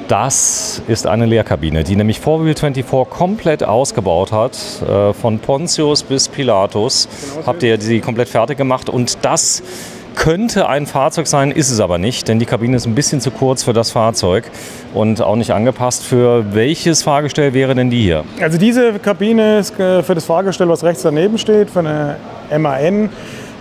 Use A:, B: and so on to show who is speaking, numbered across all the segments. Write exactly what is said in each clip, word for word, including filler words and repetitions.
A: Das ist eine Leerkabine, die nämlich four wheel twenty-four komplett ausgebaut hat. Äh, von Pontius bis Pilatus habt ihr sie komplett fertig gemacht. Und das könnte ein Fahrzeug sein, ist es aber nicht, denn die Kabine ist ein bisschen zu kurz für das Fahrzeug und auch nicht angepasst. Für welches Fahrgestell wäre denn die hier?
B: Also diese Kabine ist für das Fahrgestell, was rechts daneben steht, für eine M A N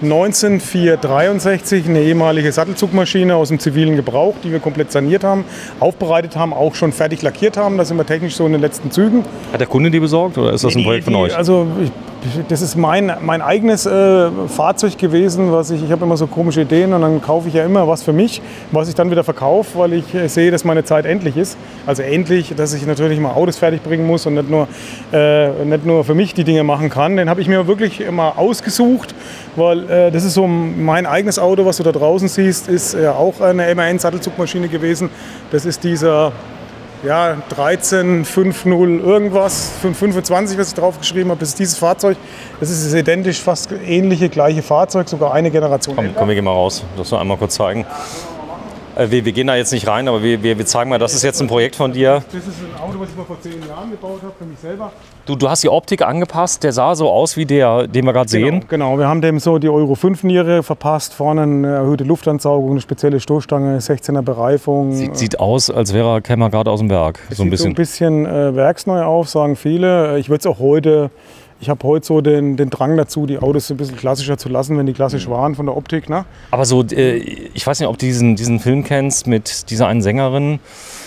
B: neunzehnhundertvierhundertdreiundsechzig, eine ehemalige Sattelzugmaschine aus dem zivilen Gebrauch, die wir komplett saniert haben, aufbereitet haben, auch schon fertig lackiert haben. Da sind wir technisch so in den letzten Zügen.
A: Hat der Kunde die besorgt oder ist das ein Projekt von euch?
B: Also ich, das ist mein, mein eigenes äh, Fahrzeug gewesen, was ich, ich habe immer so komische Ideen und dann kaufe ich ja immer was für mich, was ich dann wieder verkaufe, weil ich äh, sehe, dass meine Zeit endlich ist. Also endlich, dass ich natürlich mal Autos fertig bringen muss und nicht nur, äh, nicht nur für mich die Dinge machen kann. Den habe ich mir wirklich immer ausgesucht, weil äh, das ist so mein eigenes Auto, was du da draußen siehst, ist äh, auch eine M A N-Sattelzugmaschine gewesen. Das ist dieser ja, dreizehn fünfzig irgendwas, fünf fünfundzwanzig, was ich drauf geschrieben habe. Das ist dieses Fahrzeug. Das ist das identisch, fast ähnliche, gleiche Fahrzeug, sogar eine Generation
A: Komm, komm, wir gehen mal raus. Das noch einmal kurz zeigen. Wir, wir gehen da jetzt nicht rein, aber wir, wir, wir zeigen mal, das ist jetzt ein Projekt von dir.
B: Das ist ein Auto, was ich mal vor zehn Jahren gebaut habe, für mich selber.
A: Du, du hast die Optik angepasst, der sah so aus wie der, den wir gerade sehen.
B: Genau, genau, wir haben dem so die Euro fünf Niere verpasst, vorne eine erhöhte Luftansaugung, eine spezielle Stoßstange, sechzehner Bereifung.
A: Sieht, sieht aus, als wäre er, käme er gerade aus dem Werk.
B: Es
A: so ein
B: sieht
A: bisschen.
B: so ein bisschen äh, werksneu auf, sagen viele. Ich würde es auch heute... Ich habe heute so den, den Drang dazu, die Autos ein bisschen klassischer zu lassen, wenn die klassisch waren von der Optik. Ne?
A: Aber so, äh, ich weiß nicht, ob du diesen, diesen Film kennst mit dieser einen Sängerin.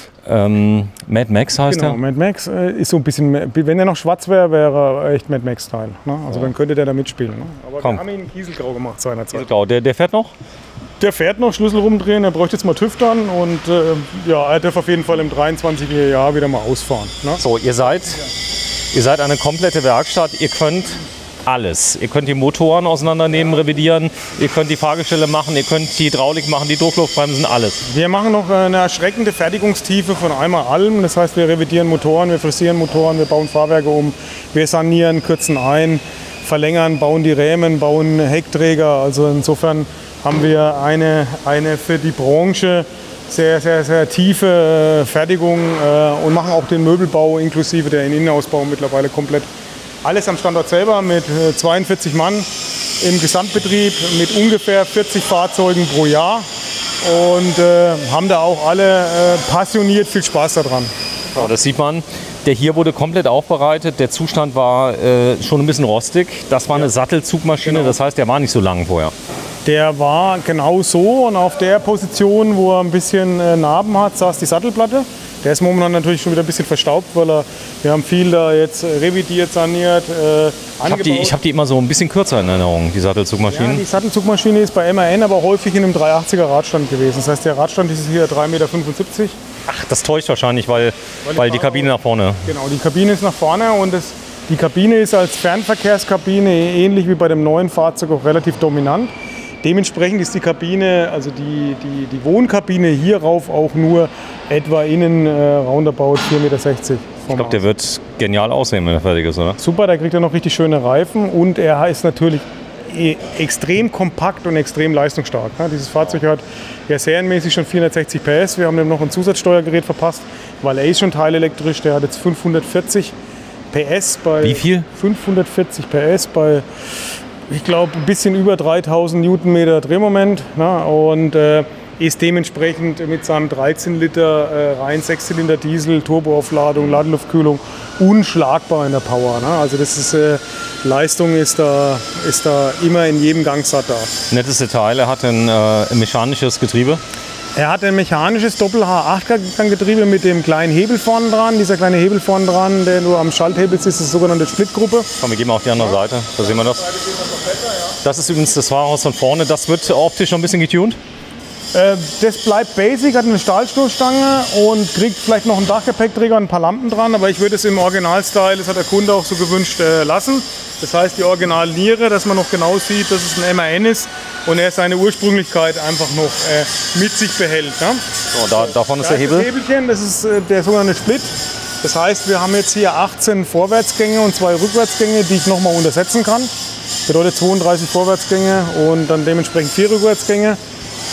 A: Ähm, Mad Max heißt
B: genau,
A: er?
B: Mad Max äh, ist so ein bisschen, wenn er noch schwarz wäre, wäre er echt Mad Max-Style. Ne? Also ja. Dann könnte der da mitspielen. Ne? Aber
A: Komm.
B: wir haben ihn Kieselgrau gemacht seinerzeit.
A: Kieselgrau, der, der fährt noch?
B: Der fährt noch, Schlüssel rumdrehen, er bräuchte jetzt mal TÜV dann und äh, ja, er darf auf jeden Fall im dreiundzwanziger Jahr wieder mal ausfahren. Ne?
A: So, ihr seid, ihr seid eine komplette Werkstatt, ihr könnt alles. Ihr könnt die Motoren auseinandernehmen, revidieren, ihr könnt die Fahrgestelle machen, ihr könnt die Hydraulik machen, die Druckluftbremsen, alles.
B: Wir machen noch eine erschreckende Fertigungstiefe von einmal allem. Das heißt, wir revidieren Motoren, wir frisieren Motoren, wir bauen Fahrwerke um, wir sanieren, kürzen ein, verlängern, bauen die Rähmen, bauen Heckträger. Also insofern haben wir eine, eine für die Branche sehr, sehr, sehr tiefe Fertigung äh, und machen auch den Möbelbau inklusive der Innenausbau mittlerweile komplett. Alles am Standort selber mit zweiundvierzig Mann im Gesamtbetrieb, mit ungefähr vierzig Fahrzeugen pro Jahr und äh, haben da auch alle äh, passioniert viel Spaß daran.
A: Ja, das sieht man. Der hier wurde komplett aufbereitet, der Zustand war äh, schon ein bisschen rostig. Das war eine ja. Sattelzugmaschine, genau. Das heißt, der war nicht so lang vorher.
B: Der war genau so und auf der Position, wo er ein bisschen äh, Narben hat, saß die Sattelplatte. Der ist momentan natürlich schon wieder ein bisschen verstaubt, weil er, wir haben viel da jetzt revidiert, saniert, äh,
A: Ich habe die, ich hab die immer so ein bisschen kürzer in Erinnerung, die Sattelzugmaschinen.
B: Ja, die Sattelzugmaschine ist bei M A N aber häufig in einem dreihundertachtziger Radstand gewesen. Das heißt, der Radstand ist hier drei Meter fünfundsiebzig.
A: Ach, das täuscht wahrscheinlich, weil, weil, weil die Kabine nach vorne...
B: Genau, die Kabine ist nach vorne und das, die Kabine ist als Fernverkehrskabine ähnlich wie bei dem neuen Fahrzeug auch relativ dominant. Dementsprechend ist die Kabine, also die, die, die Wohnkabine hierauf auch nur etwa innen äh, roundabout vier Meter sechzig.
A: Ich glaube, der wird genial aussehen, wenn er fertig ist, oder?
B: Super, da kriegt er noch richtig schöne Reifen und er ist natürlich e extrem kompakt und extrem leistungsstark. Ne? Dieses Fahrzeug hat ja serienmäßig schon vierhundertsechzig P S. Wir haben ihm noch ein Zusatzsteuergerät verpasst, weil er ist schon teilelektrisch. Der hat jetzt fünfhundertvierzig P S bei...
A: Wie viel?
B: fünfhundertvierzig P S bei... Ich glaube, ein bisschen über dreitausend Newtonmeter Drehmoment, ne? Und äh, ist dementsprechend mit seinem dreizehn Liter äh, rein Sechszylinder Diesel, Turboaufladung, Ladeluftkühlung unschlagbar in der Power. Ne? Also das ist, äh, Leistung ist da, ist da immer in jedem Gangsat da.
A: Nettes Detail, er hat ein äh, mechanisches Getriebe.
B: Er hat ein mechanisches Doppel-H acht Ganggetriebe mit dem kleinen Hebel vorne dran. Dieser kleine Hebel vorne dran, der nur am Schalthebel ist, ist die sogenannte Splitgruppe.
A: Komm, wir gehen mal auf die andere Seite, da sehen wir das. Das ist übrigens das Fahrhaus von vorne, das wird optisch noch ein bisschen getuned?
B: Äh, das bleibt basic, hat eine Stahlstoßstange und kriegt vielleicht noch einen Dachgepäckträger und ein paar Lampen dran, aber ich würde es im Original-Style, das hat der Kunde auch so gewünscht, äh, lassen. Das heißt die Original-Niere, dass man noch genau sieht, dass es ein M A N ist und er seine Ursprünglichkeit einfach noch äh, mit sich behält. Ne?
A: So, da, davon ist
B: da
A: der Hebel.
B: Das Hebelchen, das ist äh, der sogenannte Split. Das heißt, wir haben jetzt hier achtzehn Vorwärtsgänge und zwei Rückwärtsgänge, die ich nochmal untersetzen kann. Das bedeutet zweiunddreißig Vorwärtsgänge und dann dementsprechend vier Rückwärtsgänge.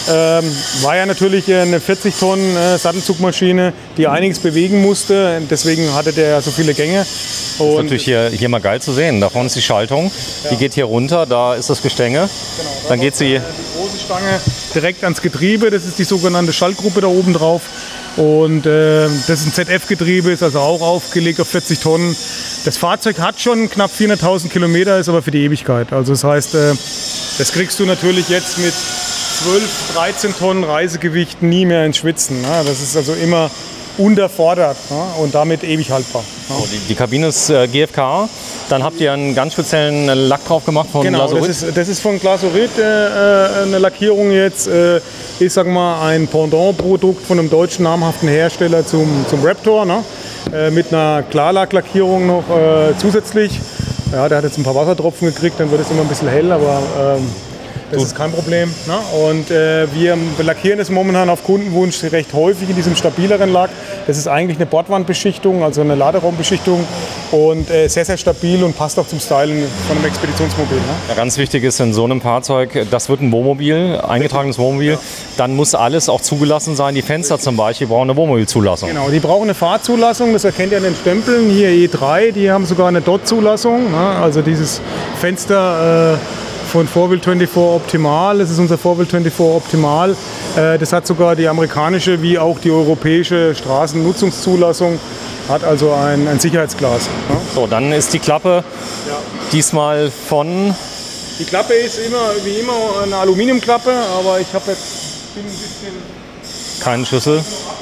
B: Ähm, war ja natürlich eine vierzig Tonnen äh, Sattelzugmaschine, die einiges bewegen musste. Deswegen hatte der ja so viele Gänge.
A: Und das ist natürlich hier, hier mal geil zu sehen. Da vorne ist die Schaltung, ja. Die geht hier runter, da ist das Gestänge. Genau, da dann geht sie...
B: Die große Stange direkt ans Getriebe, das ist die sogenannte Schaltgruppe da oben drauf. Und äh, das ist ein Z F-Getriebe, ist also auch aufgelegt auf vierzig Tonnen. Das Fahrzeug hat schon knapp vierhunderttausend Kilometer, ist aber für die Ewigkeit. Also das heißt, äh, das kriegst du natürlich jetzt mit zwölf, dreizehn Tonnen Reisegewicht nie mehr ins Schwitzen. Ne? Das ist also immer unterfordert, ne? Und damit ewig haltbar. Ne?
A: Oh, die, die Kabine ist äh, G F K. Dann habt ihr einen ganz speziellen Lack drauf gemacht von
B: genau,
A: Glasurit?
B: Das ist, das ist von Glasurit äh, eine Lackierung jetzt. Äh, ich sag mal ein Pendant-Produkt von einem deutschen namhaften Hersteller zum, zum Raptor. Ne? Äh, mit einer Klarlacklackierung noch äh, zusätzlich. Ja, der hat jetzt ein paar Wassertropfen gekriegt, dann wird es immer ein bisschen hell, aber ähm, das ist kein Problem. Ne? Und äh, wir lackieren es momentan auf Kundenwunsch recht häufig in diesem stabileren Lack. Das ist eigentlich eine Bordwandbeschichtung, also eine Laderaumbeschichtung und äh, sehr, sehr stabil und passt auch zum Stylen von einem Expeditionsmobil. Ne?
A: Ja, ganz wichtig ist in so einem Fahrzeug, das wird ein Wohnmobil, eingetragenes Wohnmobil, ja. Dann muss alles auch zugelassen sein. Die Fenster zum Beispiel brauchen eine Wohnmobilzulassung.
B: Genau, die brauchen eine Fahrzulassung, das erkennt ihr an den Stempeln. Hier E drei, die haben sogar eine D O T-Zulassung, ne? Also dieses Fenster... Äh, von four wheel twenty-four Optimal. Das ist unser four wheel twenty-four Optimal. Das hat sogar die amerikanische wie auch die europäische Straßennutzungszulassung. Hat also ein, ein Sicherheitsglas. Ja.
A: So, dann ist die Klappe ja. diesmal von...
B: Die Klappe ist immer wie immer eine Aluminiumklappe, aber ich habe jetzt bin ein bisschen...
A: Keinen Schlüssel.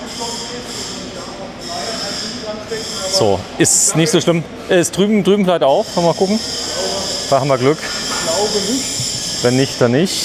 A: So, ist nicht so schlimm. Ist drüben, drüben vielleicht auch. Mal gucken. Da haben wir Glück.
B: Nicht.
A: Wenn nicht, dann nicht.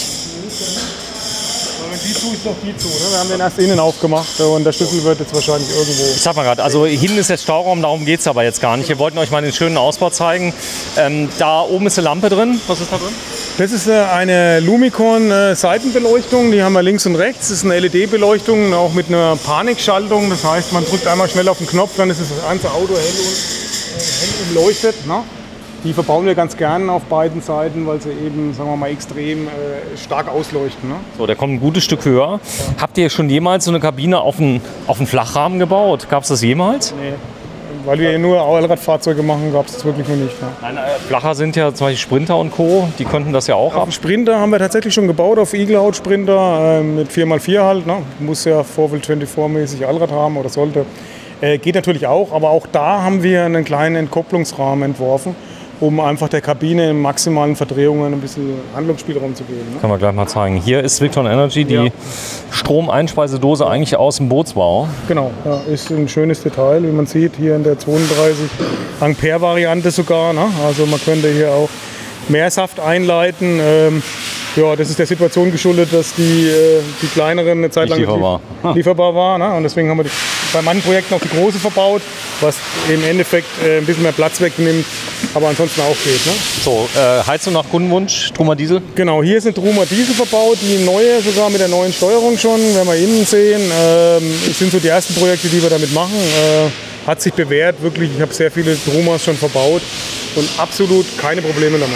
B: Wenn die zu ist, doch die zu. Ne? Wir haben den erst innen aufgemacht und der Schlüssel wird jetzt wahrscheinlich irgendwo.
A: Ich sag mal gerade, also hinten ist jetzt Stauraum, darum geht es aber jetzt gar nicht. Wir wollten euch mal den schönen Ausbau zeigen. Ähm, da oben ist eine Lampe drin. Was ist da drin?
B: Das ist eine Lumicon Seitenbeleuchtung, die haben wir links und rechts. Das ist eine L E D-Beleuchtung, auch mit einer Panikschaltung. Das heißt, man drückt einmal schnell auf den Knopf, dann ist das ganze Auto hell, und, äh, hell umleuchtet. Ne? Die verbauen wir ganz gern auf beiden Seiten, weil sie eben, sagen wir mal, extrem äh, stark ausleuchten. Ne?
A: So, der kommt ein gutes Stück höher. Ja. Habt ihr schon jemals so eine Kabine auf einen, auf einen Flachrahmen gebaut? Gab es das jemals?
B: Nee, weil wir nur Allradfahrzeuge machen, gab es das wirklich noch nicht. Ne?
A: Nein, äh, flacher sind ja zum Beispiel Sprinter und Co., die könnten das ja auch
B: haben. Sprinter haben wir tatsächlich schon gebaut, auf Eagleout Sprinter äh, mit vier mal vier halt. Ne? Muss ja four wheel twenty-four mäßig Allrad haben oder sollte. Äh, geht natürlich auch, aber auch da haben wir einen kleinen Entkopplungsrahmen entworfen, um einfach der Kabine in maximalen Verdrehungen ein bisschen Handlungsspielraum zu geben. Ne?
A: Können wir gleich mal zeigen. Hier ist Victron Energy, die ja. Stromeinspeisedose eigentlich aus dem Bootsbau.
B: Genau, ja, ist ein schönes Detail, wie man sieht, hier in der zweiunddreißig Ampere Variante sogar. Ne? Also man könnte hier auch mehr Saft einleiten. Ähm, ja, das ist der Situation geschuldet, dass die, äh, die kleineren eine Zeit lang
A: lieferbar,
B: lieferbar war. Ne? Und deswegen haben wir die, bei manchen Projekten auch die große verbaut, was im Endeffekt äh, ein bisschen mehr Platz wegnimmt, aber ansonsten auch geht. Ne?
A: So, äh, Heizung nach Kundenwunsch, Truma Diesel?
B: Genau, hier sind Truma Diesel verbaut, die neue sogar mit der neuen Steuerung schon, wenn wir innen sehen. Ähm, das sind so die ersten Projekte, die wir damit machen. Äh, hat sich bewährt, wirklich. Ich habe sehr viele Trumas schon verbaut und absolut keine Probleme damit.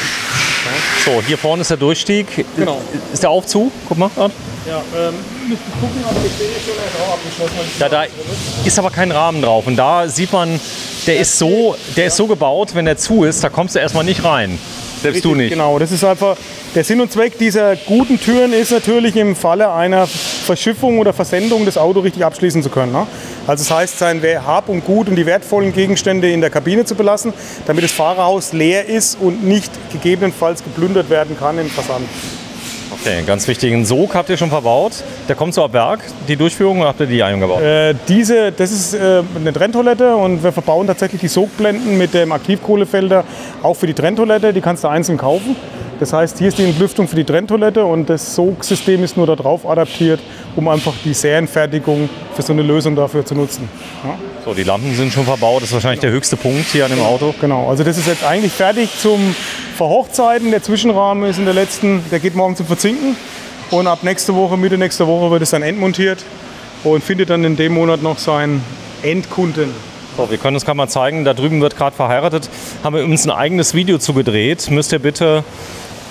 A: So, hier vorne ist der Durchstieg.
B: Genau.
A: Ist der auch zu? Guck mal.
B: Ja, ähm, müsste gucken, aber ich sehe schon, er ist auch abgeschlossen.
A: Da, da ist aber kein Rahmen drauf. Und da sieht man, der ist so, der ist so gebaut, wenn der zu ist, da kommst du erstmal nicht rein. Selbst
B: Richtig,
A: du nicht.
B: Genau, das ist einfach, der Sinn und Zweck dieser guten Türen ist natürlich im Falle einer Verschiffung oder Versendung das Auto richtig abschließen zu können. Ne? Also das heißt, sein Hab und Gut und die wertvollen Gegenstände in der Kabine zu belassen, damit das Fahrerhaus leer ist und nicht gegebenenfalls geplündert werden kann im Versand.
A: Okay, ganz wichtig. Einen Sog habt ihr schon verbaut. Der kommt so ab Werk. Die Durchführung, oder habt ihr die eingebaut?
B: Äh, diese, das ist äh, eine Trenntoilette und wir verbauen tatsächlich die Sogblenden mit dem Aktivkohlefelder auch für die Trenntoilette. Die kannst du einzeln kaufen. Das heißt, hier ist die Entlüftung für die Trenntoilette und das Sogsystem ist nur darauf adaptiert, um einfach die Serienfertigung für so eine Lösung dafür zu nutzen. Ja.
A: So, die Lampen sind schon verbaut. Das ist wahrscheinlich genau der höchste Punkt hier an dem Auto.
B: Genau, also das ist jetzt eigentlich fertig zum Verhochzeiten. Der Zwischenrahmen ist in der letzten, der geht morgen zum Verzinken. Und ab nächste Woche, Mitte nächster Woche wird es dann endmontiert und findet dann in dem Monat noch seinen Endkunden.
A: So, wir können uns gerade mal zeigen, da drüben wird gerade verheiratet. Haben wir uns ein eigenes Video zugedreht. Müsst ihr bitte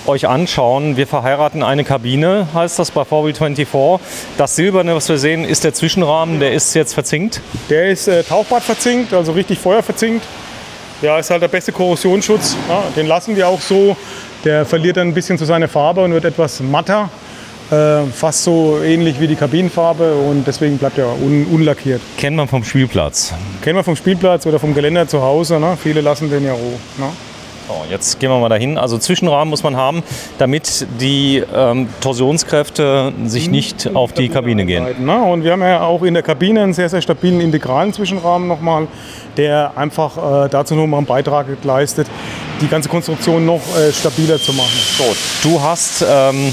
A: euch anschauen. Wir verheiraten eine Kabine, heißt das bei four wheel twenty-four. Das Silberne, was wir sehen, ist der Zwischenrahmen, der ist jetzt verzinkt.
B: Der ist äh, Tauchbad verzinkt, also richtig feuerverzinkt. Ja, ist halt der beste Korrosionsschutz. Ja, den lassen wir auch so. Der verliert dann ein bisschen zu seiner Farbe und wird etwas matter. Äh, fast so ähnlich wie die Kabinenfarbe und deswegen bleibt er un unlackiert.
A: Kennt man vom Spielplatz.
B: Kennen wir vom Spielplatz oder vom Geländer zu Hause. Ne? Viele lassen den ja roh. Ne?
A: So, jetzt gehen wir mal dahin. Also Zwischenrahmen muss man haben, damit die ähm, Torsionskräfte sich nicht auf die Kabine gehen.
B: Ne? Und wir haben ja auch in der Kabine einen sehr, sehr stabilen integralen Zwischenrahmen nochmal, der einfach äh, dazu nochmal einen Beitrag leistet, die ganze Konstruktion noch äh, stabiler zu machen.
A: So, du hast, ähm,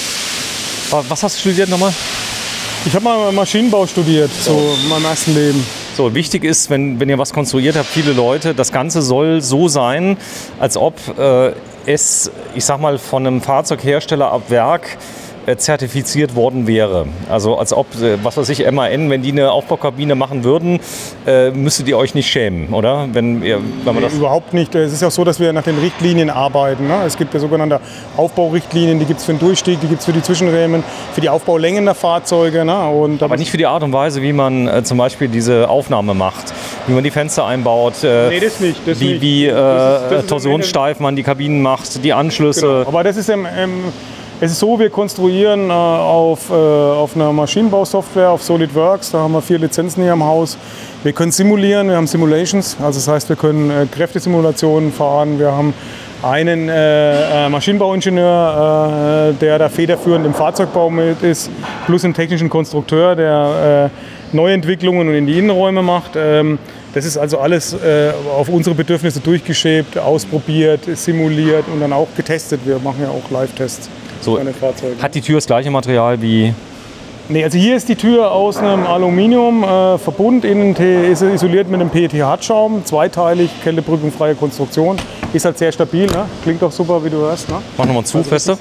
A: was hast du studiert nochmal?
B: Ich habe mal Maschinenbau studiert, so in meinem ersten Leben.
A: So, wichtig ist, wenn, wenn ihr was konstruiert habt, viele Leute, das Ganze soll so sein, als ob äh, es, ich sag mal, von einem Fahrzeughersteller ab Werk äh, zertifiziert worden wäre. Also als ob, äh, was weiß ich, M A N, wenn die eine Aufbaukabine machen würden, äh, müsstet ihr euch nicht schämen, oder? Wenn ihr, wenn man
B: nee,
A: das
B: überhaupt nicht. Es ist ja auch so, dass wir nach den Richtlinien arbeiten. Ne? Es gibt ja sogenannte Aufbaurichtlinien, die gibt es für den Durchstieg, die gibt es für die Zwischenrämen, für die Aufbaulängen der Fahrzeuge. Ne? Und
A: aber nicht für die Art und Weise, wie man äh, zum Beispiel diese Aufnahme macht, wie man die Fenster einbaut, äh,
B: nee, das nicht, das
A: wie,
B: nicht.
A: wie äh,
B: das ist, das ist
A: torsionssteif man die Kabinen macht, die Anschlüsse.
B: Genau. Aber das ist im, im Es ist so, wir konstruieren äh, auf, äh, auf einer Maschinenbausoftware, auf SolidWorks. Da haben wir vier Lizenzen hier im Haus. Wir können simulieren, wir haben Simulations. Also das heißt, wir können äh, Kräftesimulationen fahren. Wir haben einen äh, äh, Maschinenbauingenieur, äh, der da federführend im Fahrzeugbau mit ist, plus einen technischen Konstrukteur, der äh, Neuentwicklungen in die Innenräume macht. Ähm, Das ist also alles äh, auf unsere Bedürfnisse durchgeschäbt, ausprobiert, simuliert und dann auch getestet. Wir machen ja auch Live-Tests.
A: So, hat die Tür das gleiche Material wie?
B: Nee, also hier ist die Tür aus einem Aluminiumverbund, äh, innen ist isoliert mit einem P E T-Hartschaum, zweiteilig, kältebrückenfreie Konstruktion. Ist halt sehr stabil, ne? Klingt auch super, wie du hörst. Ne?
A: Mach nochmal zu, also, feste.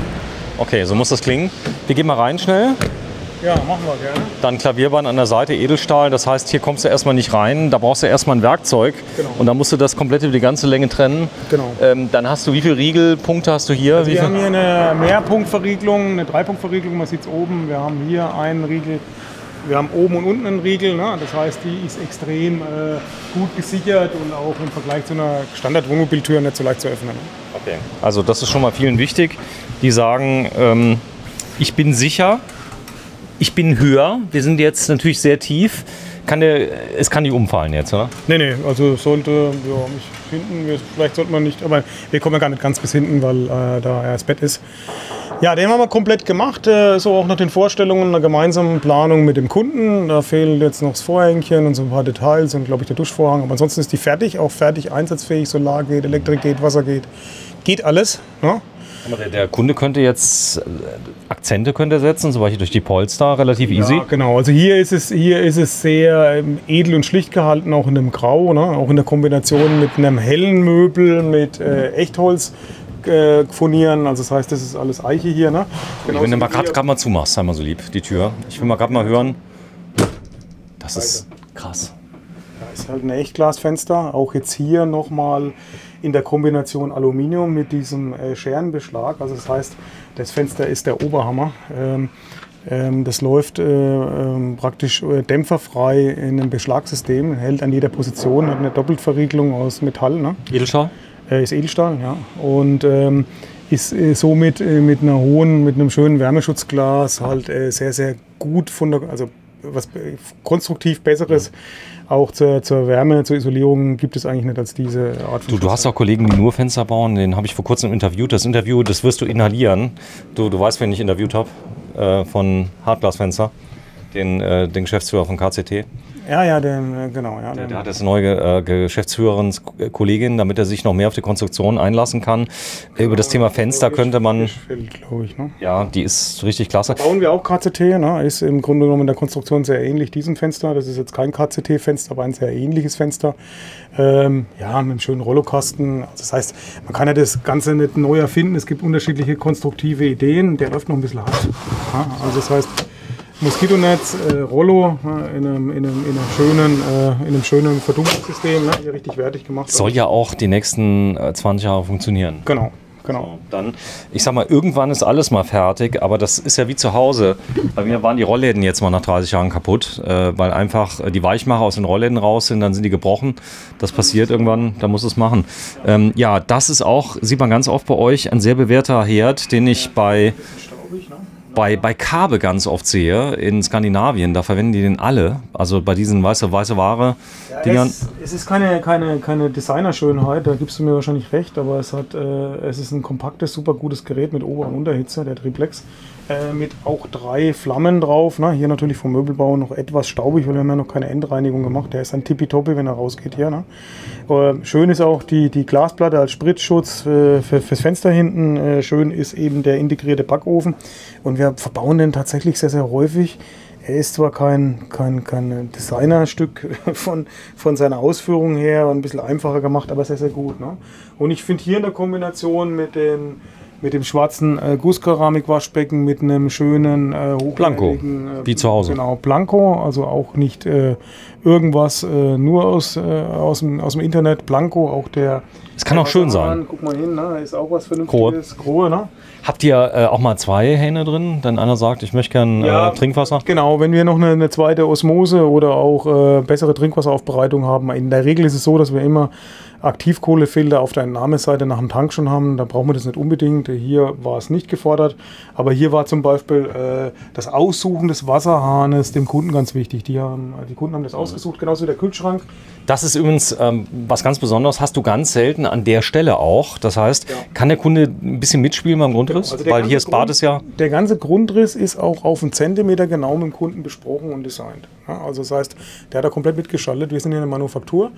A: Okay, so muss das klingen. Wir gehen mal rein schnell.
B: Ja, machen wir gerne.
A: Dann Klavierband an der Seite, Edelstahl. Das heißt, hier kommst du erstmal nicht rein. Da brauchst du erstmal ein Werkzeug. Genau. Und dann musst du das komplett über die ganze Länge trennen.
B: Genau.
A: Ähm, dann hast du, wie viele Riegelpunkte hast du hier?
B: Also
A: wie
B: wir
A: viel?
B: haben hier eine Mehrpunktverriegelung, eine Dreipunktverriegelung. Man sieht es oben. Wir haben hier einen Riegel. Wir haben oben und unten einen Riegel. Ne? Das heißt, die ist extrem äh, gut gesichert und auch im Vergleich zu einer Standard-Wohnmobiltür nicht so leicht zu öffnen.
A: Okay. Also das ist schon mal vielen wichtig. Die sagen, ähm, ich bin sicher. Ich bin höher, wir sind jetzt natürlich sehr tief. Kann der, es kann nicht umfallen jetzt, oder?
B: Nee, nee, also sollte, ja, nicht hinten, vielleicht sollte man nicht, aber wir kommen ja gar nicht ganz bis hinten, weil äh, da ja das Bett ist. Ja, den haben wir komplett gemacht, äh, so auch nach den Vorstellungen einer gemeinsamen Planung mit dem Kunden. Da fehlen jetzt noch das Vorhängchen und so ein paar Details und, glaube ich, der Duschvorhang. Aber ansonsten ist die fertig, auch fertig einsatzfähig, Solar geht, Elektrik geht, Wasser geht, geht alles. Ne?
A: Der, der Kunde könnte jetzt Akzente könnte setzen, zum Beispiel durch die Polster, relativ easy.
B: Ja, genau. Also hier ist es, hier ist es sehr ähm, edel und schlicht gehalten, auch in einem Grau, ne? Auch in der Kombination mit einem hellen Möbel, mit äh, Echtholz äh, furnieren. Also das heißt, das ist alles Eiche hier. Ne?
A: Genau, wenn du mal gerade mal zumachst, sei mal so lieb, die Tür. Ich will mal gerade mal hören. Das ist krass.
B: Das ist halt ein Echtglasfenster. Auch jetzt hier nochmal in der Kombination Aluminium mit diesem äh, Scherenbeschlag. Also das heißt, das Fenster ist der Oberhammer. Ähm, ähm, das läuft äh, ähm, praktisch äh, dämpferfrei in einem Beschlagssystem, hält an jeder Position, hat eine Doppelverriegelung aus Metall. Ne?
A: Edelstahl?
B: Äh, ist Edelstahl, ja. Und ähm, ist äh, somit äh, mit einer hohen, mit einem schönen Wärmeschutzglas halt äh, sehr, sehr gut von der, also was äh, konstruktiv Besseres. Auch zur, zur Wärme, zur Isolierung gibt es eigentlich nicht als diese Art von
A: Du, du hast auch Kollegen, die nur Fenster bauen, den habe ich vor kurzem interviewt. Das Interview, das wirst du inhalieren. Du, du weißt, wen ich interviewt habe, äh, von Hartglasfenster, den, äh, den Geschäftsführer von K C T.
B: Ja, ja, den, genau. Ja,
A: der, der hat jetzt eine neue äh, Geschäftsführerin, damit er sich noch mehr auf die Konstruktion einlassen kann. Genau, über das Thema Fenster könnte man...
B: glaube ich, ne?
A: Ja, die ist richtig klasse.
B: Da bauen wir auch K C T, ne? Ist im Grunde genommen in der Konstruktion sehr ähnlich diesem Fenster. Das ist jetzt kein K C T-Fenster, aber ein sehr ähnliches Fenster. Ähm, ja, mit einem schönen Rollokasten. Also das heißt, man kann ja das Ganze nicht neu erfinden. Es gibt unterschiedliche konstruktive Ideen. Der läuft noch ein bisschen hart. Ja, also das heißt... Moskitonetz, äh, Rollo äh, in, einem, in, einem, in, einem schönen, äh, in einem schönen Verdunklungssystem, ne, hier richtig wertig gemacht.
A: Soll ja auch die nächsten äh, zwanzig Jahre funktionieren.
B: Genau, genau.
A: So, dann, ich sag mal, irgendwann ist alles mal fertig, aber das ist ja wie zu Hause. Bei mir waren die Rollläden jetzt mal nach dreißig Jahren kaputt, äh, weil einfach die Weichmacher aus den Rollläden raus sind, dann sind die gebrochen. Das passiert irgendwann, da muss es machen. Ähm, ja, das ist auch, sieht man ganz oft bei euch, ein sehr bewährter Herd, den ich bei... Bei, bei Kabe ganz oft sehe, in Skandinavien, da verwenden die den alle. Also bei diesen weiße, weiße Ware-Dingern.
B: Ja, es, es ist keine, keine, keine Designerschönheit, da gibst du mir wahrscheinlich recht, aber es, hat, äh, es ist ein kompaktes, super gutes Gerät mit Ober- und Unterhitze, der Triplex. Äh, mit auch drei Flammen drauf. Ne? Hier natürlich vom Möbelbau noch etwas staubig, weil wir haben ja noch keine Endreinigung gemacht. Der ist dann tippitoppi, wenn er rausgeht hier. Ne? Äh, schön ist auch die, die Glasplatte als Spritzschutz äh, für, fürs Fenster hinten. Äh, schön ist eben der integrierte Backofen. Und wir verbauen den tatsächlich sehr, sehr häufig. Er ist zwar kein, kein, kein Designerstück von, von seiner Ausführung her, ein bisschen einfacher gemacht, aber sehr, sehr gut. Ne? Und ich finde hier in der Kombination mit den Mit dem schwarzen äh, Gusskeramik-Waschbecken mit einem schönen äh,
A: Blanco,
B: äh,
A: wie zu Hause.
B: Genau, Blanco, also auch nicht äh, irgendwas äh, nur aus, äh, aus, dem, aus dem Internet. Blanco, auch der...
A: Es kann auch schön sein.
B: Guck mal hin, ne? Ist auch was Vernünftiges. Grohe, ne?
A: Habt ihr äh, auch mal zwei Hähne drin? Wenn einer sagt, ich möchte gerne
B: ja,
A: äh, Trinkwasser?
B: Genau, wenn wir noch eine, eine zweite Osmose oder auch äh, bessere Trinkwasseraufbereitung haben. In der Regel ist es so, dass wir immer Aktivkohlefilter auf der Entnahmeseite nach dem Tank schon haben. Da brauchen wir das nicht unbedingt. Hier war es nicht gefordert. Aber hier war zum Beispiel äh, das Aussuchen des Wasserhahnes dem Kunden ganz wichtig. Die, haben, die Kunden haben das ausgesucht, genauso wie der Kühlschrank.
A: Das ist übrigens ähm, was ganz Besonderes. Hast du ganz selten an der Stelle auch. Das heißt, ja. kann der Kunde ein bisschen mitspielen beim Grundriss? Genau. Also weil hier das Bad ist ja...
B: Der ganze Grundriss ist auch auf einen Zentimeter genau mit dem Kunden besprochen und designt. Ja, also das heißt, der hat da komplett mitgeschaltet. Wir sind hier in der Manufaktur.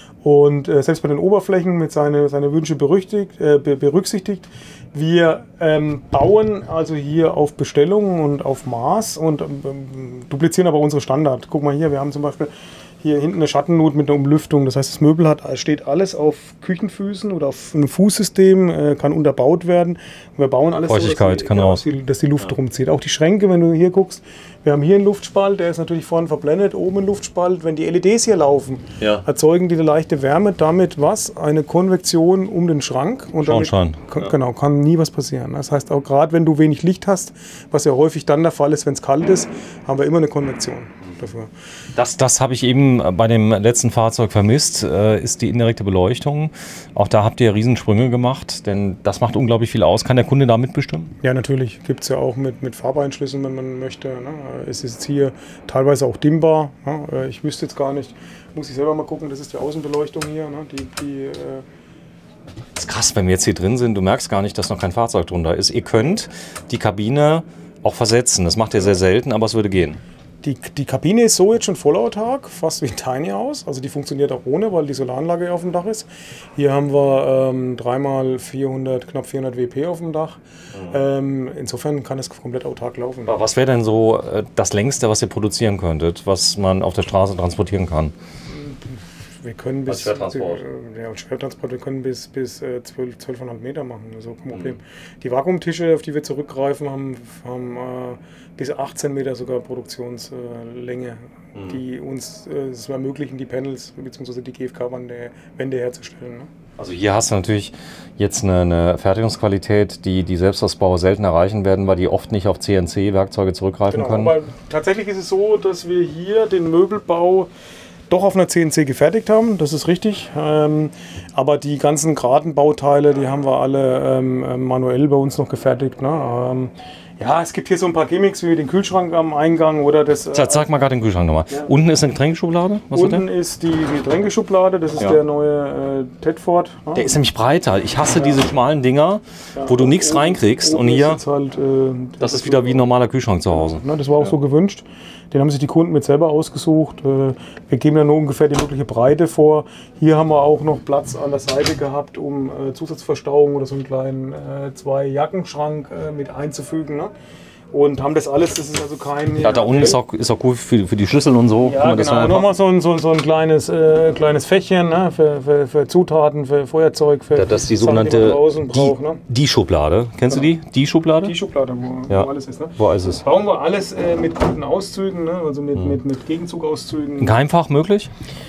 B: Und äh, selbst bei den Oberflächen mit seine, seine Wünsche berücksichtigt. Äh, berücksichtigt. Wir ähm, bauen also hier auf Bestellung und auf Maß und ähm, duplizieren aber unsere Standard. Guck mal hier, wir haben zum Beispiel hier hinten eine Schattennut mit einer Umlüftung. Das heißt, das Möbel hat, steht alles auf Küchenfüßen oder auf einem Fußsystem, äh, kann unterbaut werden. Und wir bauen alles
A: Feuchtigkeit
B: so, dass die,
A: kann
B: ja,
A: raus.
B: Dass die, dass die Luft ja. rumzieht. Auch die Schränke, wenn du hier guckst, wir haben hier einen Luftspalt, der ist natürlich vorne verblendet, oben ein Luftspalt. Wenn die L E Ds hier laufen, ja. erzeugen die eine leichte Wärme. Damit was? Eine Konvektion um den Schrank. Und damit kann, ja. genau, kann nie was passieren. Das heißt, auch gerade wenn du wenig Licht hast, was ja häufig dann der Fall ist, wenn es kalt ist, haben wir immer eine Konvektion dafür.
A: Das, das habe ich eben bei dem letzten Fahrzeug vermisst, äh, ist die indirekte Beleuchtung. Auch da habt ihr Riesensprünge gemacht, denn das macht unglaublich viel aus. Kann der Kunde da mitbestimmen?
B: Ja, natürlich. Gibt es ja auch mit, mit Farbeinschlüssen, wenn man möchte. Ne? Es ist hier teilweise auch dimmbar. Ne? Ich wüsste jetzt gar nicht, muss ich selber mal gucken, das ist die Außenbeleuchtung hier. Ne? Die, die, äh
A: das ist krass, wenn wir jetzt hier drin sind, du merkst gar nicht, dass noch kein Fahrzeug drunter ist. Ihr könnt die Kabine auch versetzen. Das macht ihr sehr selten, aber es würde gehen.
B: Die, die Kabine ist so jetzt schon vollautark, fast wie ein Tiny House. Also die funktioniert auch ohne, weil die Solaranlage auf dem Dach ist. Hier haben wir ähm, dreimal vierhundert, knapp vierhundert W P auf dem Dach. Mhm. Ähm, insofern kann es komplett autark laufen.
A: Was wäre denn so äh, das längste, was ihr produzieren könntet, was man auf der Straße transportieren kann?
B: Wir können bis,
A: Schwertransport.
B: Ja, und Schwertransport, wir können bis, bis äh, zwölf, zwölfhundert Meter machen, also kein Problem. Mhm. Die Vakuumtische, auf die wir zurückgreifen, haben, haben äh, bis achtzehn Meter sogar Produktionslänge, mhm. die uns äh, es ermöglichen, die Panels bzw. die G F K-Wände herzustellen. Ne?
A: Also hier hast du natürlich jetzt eine, eine Fertigungsqualität, die die Selbstausbauer selten erreichen werden, weil die oft nicht auf C N C-Werkzeuge zurückgreifen
B: genau,
A: können.
B: Aber tatsächlich ist es so, dass wir hier den Möbelbau doch auf einer C N C gefertigt haben, das ist richtig. Ähm, aber die ganzen geraden Bauteile, die haben wir alle ähm, manuell bei uns noch gefertigt. Ne? Ähm, ja, es gibt hier so ein paar Gimmicks wie den Kühlschrank am Eingang oder das.
A: Äh, Sag mal gerade den Kühlschrank nochmal. Ja. Unten ist eine Getränkeschublade.
B: Was Unten ist die, die Getränkeschublade, das ist ja. der neue äh, Tedford. Ne?
A: Der ist nämlich breiter. Ich hasse ja. diese schmalen Dinger, ja. wo du nichts reinkriegst. Und hier, ist halt, äh, das, das ist wieder wie ein normaler Kühlschrank zu Hause.
B: Ne, das war auch ja. so gewünscht. Den haben sich die Kunden mit selber ausgesucht. Wir geben ja nur ungefähr die mögliche Breite vor. Hier haben wir auch noch Platz an der Seite gehabt, um Zusatzverstauung oder so einen kleinen zwei Jackenschrank mit einzufügen. Ne? Und haben das alles, das ist also kein...
A: Ja, da unten ist auch, ist auch gut für, für die Schlüssel und so.
B: Ja, genau. Und nochmal so ein, so, so ein kleines, äh, kleines Fächchen ne? für, für, für Zutaten, für Feuerzeug, für
A: das ist die sogenannte
B: Sachen, die,
A: braucht, ne? die Schublade. Kennst genau. du die? Die Schublade?
B: Die Schublade, wo,
A: ja.
B: wo alles ist. Ne?
A: Wo alles ist.
B: Bauen wir alles äh, mit guten Auszügen, ne? Also mit, hm. mit, mit Gegenzugauszügen.
A: Ein Geheimfach möglich?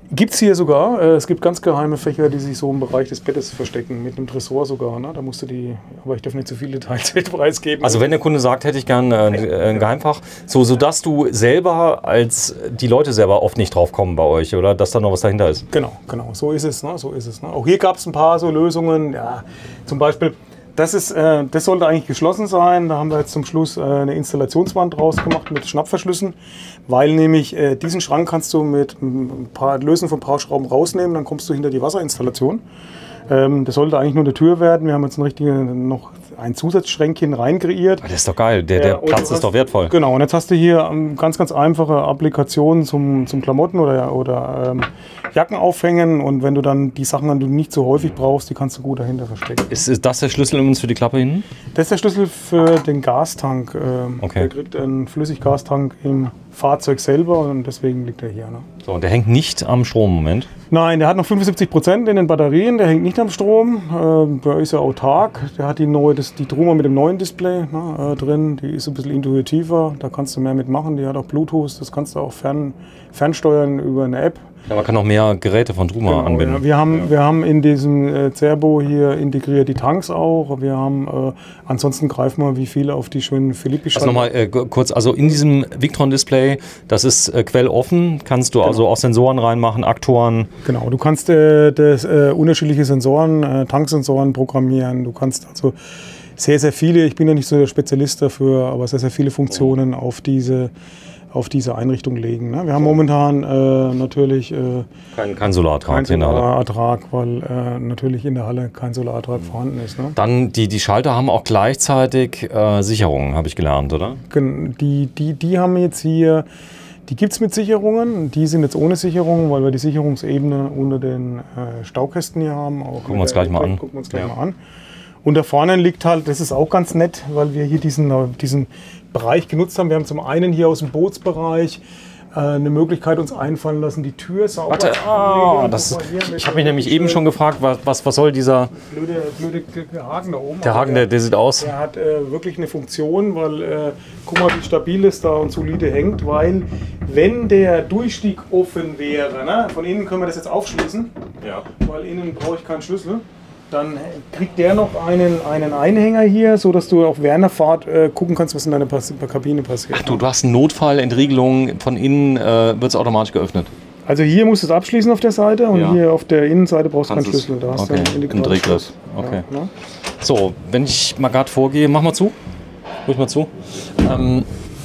B: Gibt es hier sogar. Äh, es gibt ganz geheime Fächer, die sich so im Bereich des Bettes verstecken, mit einem Tresor sogar. Ne? Da musst du die, aber ich darf nicht zu viele Details preisgeben.
A: Also wenn der Kunde sagt, hätte ich gern ein, ein Geheimfach, so sodass du selber als die Leute selber oft nicht drauf kommen bei euch, oder dass da noch was dahinter ist.
B: Genau, genau, so ist es. Ne? So ist es ne? Auch hier gab es ein paar so Lösungen. Ja, zum Beispiel, das, ist, äh, das sollte eigentlich geschlossen sein. Da haben wir jetzt zum Schluss äh, eine Installationswand draus gemacht mit Schnappverschlüssen, weil nämlich äh, diesen Schrank kannst du mit ein paar Lösen von ein paar Schrauben rausnehmen, dann kommst du hinter die Wasserinstallation. Ähm, das sollte eigentlich nur eine Tür werden. Wir haben jetzt ein richtige, noch ein Zusatzschränkchen rein kreiert.
A: Das ist doch geil, der, der ja, Platz ist
B: hast,
A: doch wertvoll.
B: Genau, und jetzt hast du hier ganz, ganz einfache Applikationen zum, zum Klamotten oder, oder ähm, Jacken aufhängen, und wenn du dann die Sachen, die du nicht so häufig brauchst, die kannst du gut dahinter verstecken.
A: Ist, ist das der Schlüssel übrigens für die Klappe hinten?
B: Das ist der Schlüssel für den Gastank. Ähm,
A: okay.
B: Der kriegt einen Flüssiggastank im Fahrzeug selber, und deswegen liegt er hier. Ne?
A: So, und der hängt nicht am Strom im Moment?
B: Nein, der hat noch fünfundsiebzig Prozent in den Batterien, der hängt nicht am Strom. Ähm, der ist ja autark. Der hat die neue, das, die Truma mit dem neuen Display ne, äh, drin, die ist ein bisschen intuitiver, da kannst du mehr mitmachen. Die hat auch Bluetooth, das kannst du auch fern, fernsteuern über eine App.
A: Ja, man kann auch mehr Geräte von Truma
B: genau,
A: anbinden.
B: Ja. Wir, haben, ja. wir haben in diesem äh, Cerbo hier integriert die Tanks auch. Wir haben, äh, ansonsten greifen wir wie viele auf die schönen Philippi.
A: Also nochmal äh, kurz, also in diesem Victron-Display, das ist äh, quelloffen, kannst du genau. also auch Sensoren reinmachen, Aktoren.
B: Genau, du kannst äh, das, äh, unterschiedliche Sensoren, äh, Tanksensoren programmieren. Du kannst also sehr, sehr viele, ich bin ja nicht so der Spezialist dafür, aber sehr, sehr viele Funktionen oh. auf diese auf diese Einrichtung legen. Ne? Wir haben momentan äh, natürlich äh,
A: kein, kein Solarertrag,
B: kein Solarertrag, weil äh, natürlich in der Halle kein Solarertrag vorhanden ist. Ne?
A: Dann die, die Schalter haben auch gleichzeitig äh, Sicherungen, habe ich gelernt, oder?
B: Die, die, die haben jetzt hier, die gibt es mit Sicherungen, die sind jetzt ohne Sicherung, weil wir die Sicherungsebene unter den äh, Staukästen hier haben. Auch
A: gucken wir uns gleich mal an.
B: Gucken wir uns gleich ja. mal an. Und da vorne liegt halt, das ist auch ganz nett, weil wir hier diesen, diesen Bereich genutzt haben. Wir haben zum einen hier aus dem Bootsbereich äh, eine Möglichkeit uns einfallen lassen, die Tür sauber
A: Warte,
B: zu
A: oh, das, ich habe mich nämlich eben schon gefragt, was, was, was soll dieser
B: blöde, blöde Haken da oben.
A: Der Haken, der, der sieht aus.
B: Der hat äh, wirklich eine Funktion, weil, äh, guck mal, wie stabil es da und solide hängt, weil wenn der Durchstieg offen wäre, ne, von innen können wir das jetzt aufschließen, ja. weil innen brauche ich keinen Schlüssel. Dann kriegt der noch einen, einen Einhänger hier, sodass du auch während der Fahrt äh, gucken kannst, was in deiner Pas Kabine passiert.
A: Ach du, du hast einen Notfall, Entriegelung, von innen äh, wird es automatisch geöffnet.
B: Also hier musst du es abschließen auf der Seite, und ja. hier auf der Innenseite brauchst du keinen Schlüssel. Da hast
A: okay.
B: du einen
A: ein Drehgriff. Okay.
B: Ja, ne?
A: So, wenn ich mal gerade vorgehe, mach mal zu. Ruhig mal zu. Ähm,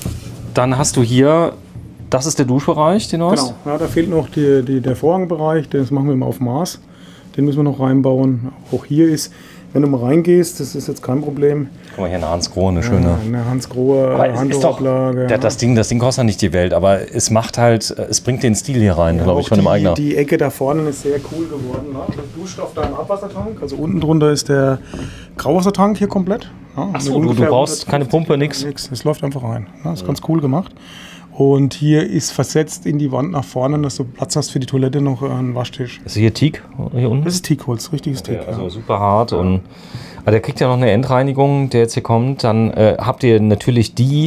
A: dann hast du hier, das ist der Duschbereich, den du hast?
B: Genau, ja, da fehlt noch die, die, der Vorhangbereich, das machen wir immer auf Maß. Den müssen wir noch reinbauen. Auch hier ist, wenn du mal reingehst, das ist jetzt kein Problem.
A: Guck mal hier, eine Hans Grohe, eine schöne.
B: Ja, eine Hans Grohe Handtuchablage.
A: Ja. Das, Ding, das Ding kostet nicht die Welt, aber es macht halt, es bringt den Stil hier rein, ja, glaube ich, von dem Eigner.
B: Die Ecke da vorne ist sehr cool geworden. Ne? Du duscht auf deinem Abwassertank. Also unten drunter ist der Grauwassertank hier komplett. Ja,
A: Achso, du, du brauchst keine Pumpe, nichts.
B: Es läuft einfach rein. Das ist ja. ganz cool gemacht. Und hier ist versetzt in die Wand nach vorne, dass du Platz hast für die Toilette, noch einen Waschtisch.
A: Ist hier Teak hier unten?
B: Das ist Teakholz, richtiges
A: okay,
B: Teak.
A: Also ja. super hart. Ja. Und, aber der kriegt ja noch eine Endreinigung, der jetzt hier kommt. Dann äh, habt ihr natürlich die,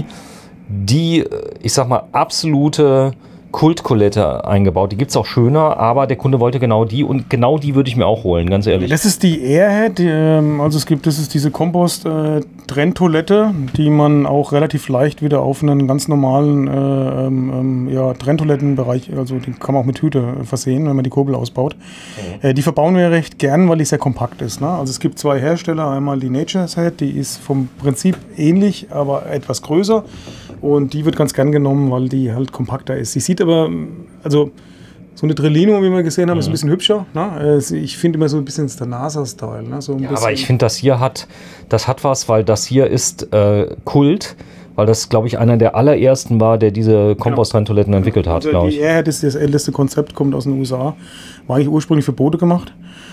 A: die, ich sag mal, absolute Kultkolette eingebaut. Die gibt es auch schöner, aber der Kunde wollte genau die, und genau die würde ich mir auch holen, ganz ehrlich.
B: Das ist die Airhead, die, also es gibt, das ist diese Kompost-Trenntoilette, die man auch relativ leicht wieder auf einen ganz normalen äh, ähm, ja, Trenntoilettenbereich, also den kann man auch mit Hüte versehen, wenn man die Kurbel ausbaut. Mhm. Äh, die verbauen wir recht gern, weil die sehr kompakt ist. Ne? Also es gibt zwei Hersteller, einmal die Nature's Head, die ist vom Prinzip ähnlich, aber etwas größer. Und die wird ganz gern genommen, weil die halt kompakter ist. Sie sieht aber, also so eine Trillino, wie wir gesehen haben, mhm. ist ein bisschen hübscher. Ne? Ich finde immer so ein bisschen der NASA-Style. Ne? So
A: ja, aber ich finde, das hier hat, das hat was, weil das hier ist äh, Kult, weil das, glaube ich, einer der allerersten war, der diese Kompost-Trenntoiletten genau. entwickelt hat,
B: also
A: glaube ich.
B: Die Airhead ist das älteste Konzept, kommt aus den U S A. War eigentlich ursprünglich für Boote gemacht.